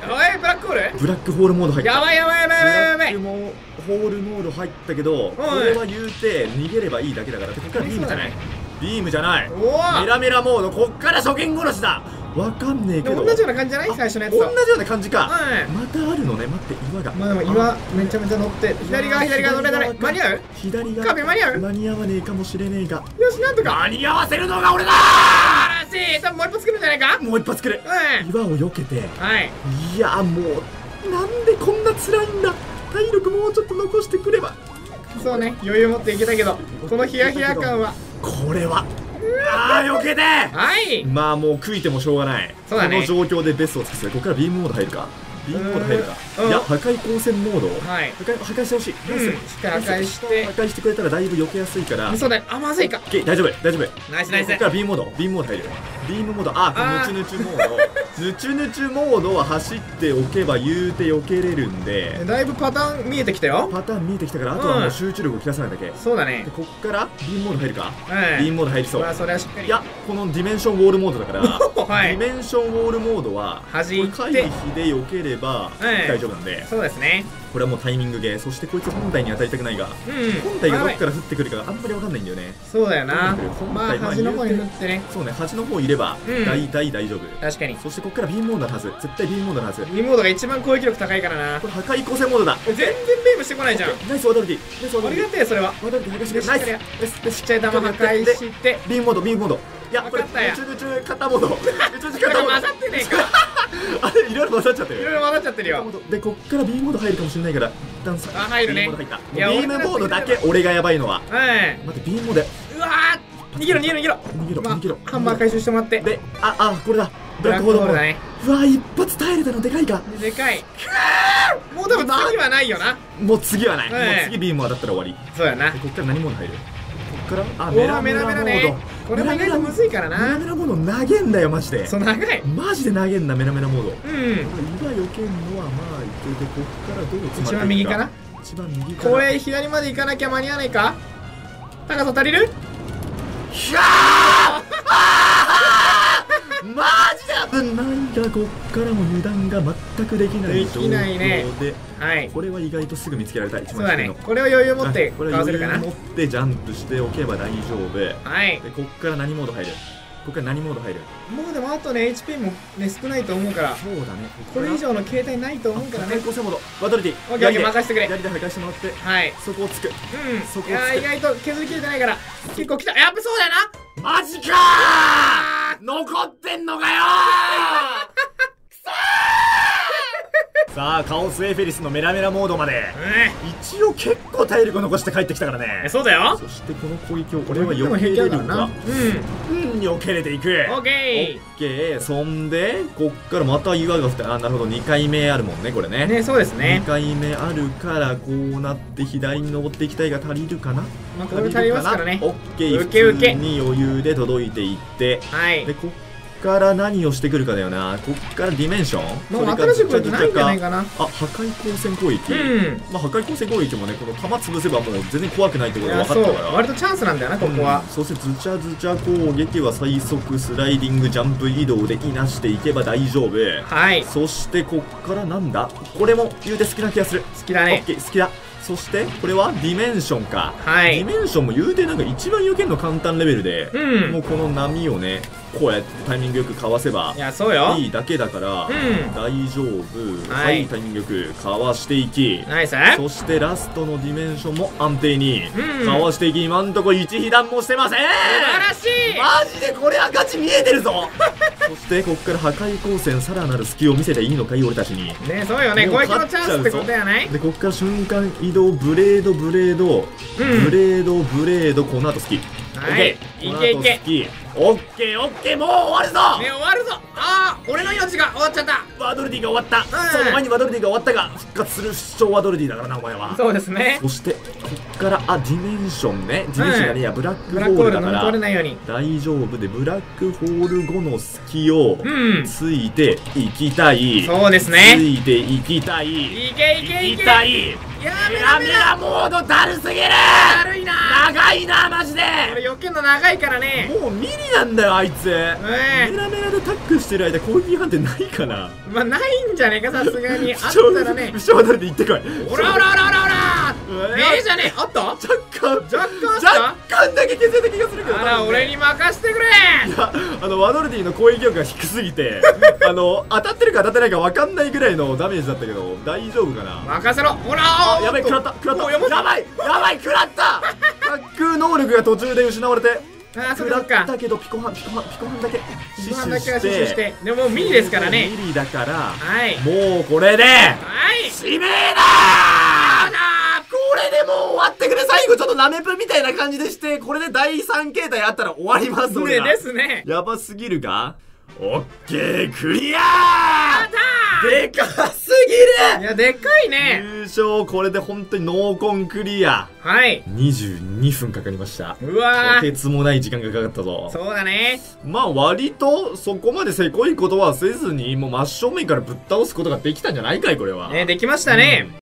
い、ブラックホール？ ブラックホールモード入った。 やばいやばいやばいやばい。 ブラックホールモード入ったけど、これは言うて逃げればいいだけだから。こっからビームじゃない。ビームじゃない。メラメラモード、こっから初見殺しだ。わかんねえけど同じような感じじゃない？最初のやつと同じような感じか。またあるのね。待って、岩が。 まあでも岩めちゃめちゃ乗って、左側乗れない。間に合う？ 左側壁間に合う？ 間に合わねえかもしれねえが。 よし、なんとか間に合わせるのが俺だ。 素晴らしい。多分もう一発来るんじゃないか？ もう一発来る。岩を避けて。 はい。 いや、もうなんでこんな辛いんだ。体力もうちょっと残してくれば。 そうね、余裕持っていけたけど、このヒヤヒヤ感は。 これはあー、避けて。 はい。 まあもう悔いてもしょうがない。 そうだね。 この状況でベストを尽くす。ここからビームモード入るか。ビームモード入るか。いや、破壊光線モード。 はい。 破壊してほしい。 しっかり破壊して。 破壊してくれたらだいぶ避けやすいから。 そうだよ。あ、まずいか。 大丈夫、大丈夫。 ナイスナイス。 ここからビームモード入る。ビームモード、ヌチュヌチュモード。ヌチュヌチュモードは走っておけば言うて避けれるんで。 だいぶパターン見えてきたよ。 パターン見えてきたから、あとはもう集中力を切らさないだけ。 そうだね。 こっからビームモード入るか。ビームモード入りそう。 それはしっかり。 いや、このディメンションウォールモードだから、ディメンションウォールモードは弾いて回避で避ければ大丈夫なんで。 そうですね。 これはもうタイミングゲー。そしてこいつ本体に当たりたくないが、本体がどっから降ってくるかあんまり分かんないんだよね。 そうだよな。まあ端の方に降ってね。 そうね、端の方いれば大体大丈夫。 確かに。 そしてこっからビームモードのはず。絶対ビームモードのはず。 ビームモードが一番攻撃力高いからな。 これ破壊光線モードだ。 全然ビームしてこないじゃん。 ナイスワドルディ。 ありがてえ、それは。 ワドルディ破壊してくれ。ナイス。 ちっちゃい弾破壊して。 ビームモード。いや、これ、宇宙型モード。宇宙型モード。 混ざってねえか。 あれ、いろいろ混ざっちゃってる。 いろいろ混ざっちゃってるよ。 で、こっからビームモード入るかもしれないから、一旦さ。 入るね。 ビームモードだけ俺がやばいのは。待って、ビームモード。 うわー、逃げろ。 逃げろ。 ハンマー回収してもらって。 で、これだ。ブラックホールだね。うわ、一発耐えれたのでかいか。 でかい。もう多分次はないよな。 もう次はない。もう次ビーム当たったら終わり。 そうやな。 こっから何モード入る？こっからメラメラモード。これも意外とむずいからな。 メラメラモード投げんだよマジで。 そう、長い。 マジで投げんなメラメラモード。 岩避けんのはまあいけて、こっからどうつま一番右かな。 一番右かな。 これ左まで行かなきゃ間に合わないか。高さ足りる？ ひゃマジで危ないが、こっからも油断が全くできない状況で、これは意外とすぐ見つけられた。一番そうだね。これを余裕持ってかわせるかな。 余裕持ってジャンプしておけば大丈夫。で、こっから何モード入る？こっから何モード入る？ もうでもあとね、HP もね少ないと思うから。 そうだね。 これ以上の形態ないと思うからね。 高性モード、ワドルディ。 オッケー、任せてくれ。 やりで破壊してもらって、そこをつく。そこをつく。 いや、意外と削りきれてないから。結構来た。やっぱそうだよな。 マジかー。残ってんのかよー。さあ、カオスエフェリスのメラメラモードまで一応結構体力残して帰ってきたからね。 そうだよ。 そしてこの攻撃を俺は避けれるか。避けれていく。 オッケー。そんでこっからまた岩が降って、なるほど、2回目あるもんね、これね。 そうですね。 2回目あるからこうなって左に登っていきたいが足りるかな。 これ足りますからね。 オッケー。普通に余裕で届いていって、でここっから何をしてくるかだよな。こっからディメンション、 もう新しい攻撃ないんじゃないかな。 破壊光線攻撃。まあ破壊光線攻撃もね、この弾潰せばもう全然怖くないってことが分かったから、 割とチャンスなんだよな、ここは。 そしてズチャズチャ攻撃は最速スライディングジャンプ移動でいなしていけば大丈夫。そしてこっからなんだ、これも言うて好きな気がする。 好きだね。 オッケー、好きだ。そしてこれはディメンションか。ディメンションも言うてなんか一番避けるの簡単レベルで、もうこの波をねこうやってタイミングよくかわせばいいだけだから大丈夫。はい、タイミングよくかわしていき、そしてラストのディメンションも安定にかわしていき、今んとこ一被弾もしてません。素晴らしい。 マジでこれはガチ見えてるぞ。そしてこっから破壊光線さらなる隙を見せていいのかい俺たちに。 ね、そうよね、攻撃のチャンスってことやない。 でこっから瞬間移動、ブレードブレードブレードブレード、この後好き。 はい、いけいけ。 オッケーオッケー、もう終わるぞ。 ね、終わるぞ。ああ、俺の命が終わっちゃった。 ワドルディが終わった。その前にワドルディが終わったが復活する主張ワドルディだからな、お前は。 そうですね。 そしてこっからディメンションね。ディメンションがね、いやブラックホールだから大丈夫で、ブラックホール後の隙をついていきたい。 そうですね。 ついていきたい。 いけいけいけ。 メラメラモードだるすぎる。 だるいな。 長いなマジで。 これ避けんの長いからね。 もうミリなんだよあいつ。メラメラでタックルしてる間攻撃判定ないかな。 まあないんじゃねえかさすがに。あったらね。 後ろ渡りで行ってこい。 おらおらおらおらおら。じゃねえ。あった？若干だけ削れた気がするけど。 あら俺に任せてくれ。 いやワドルディの攻撃力が低すぎて当たってるか当たってないか分かんないぐらいのダメージだったけど大丈夫かな。 任せろ。ほらやばい食らったやばい食らった。滑空能力が途中で失われてそっか。 だけどピコハンだけ死守して。でもミリですからね。 ミリだからもうこれで指名だ。これでもう終わってくれ。最後ちょっとナメプみたいな感じでしてこれで第3形態あったら終わります。 ねですね。 やばすぎるがオッケークリアー。でかすぎる。 いやでかいね。 優勝これで本当にノーコンクリア。22分かかりました。 うわとてつもない時間がかかったぞ。 そうだね。 まあ割とそこまでせこいことはせずにもう真正面からぶっ倒すことができたんじゃないかいこれは。 できましたね。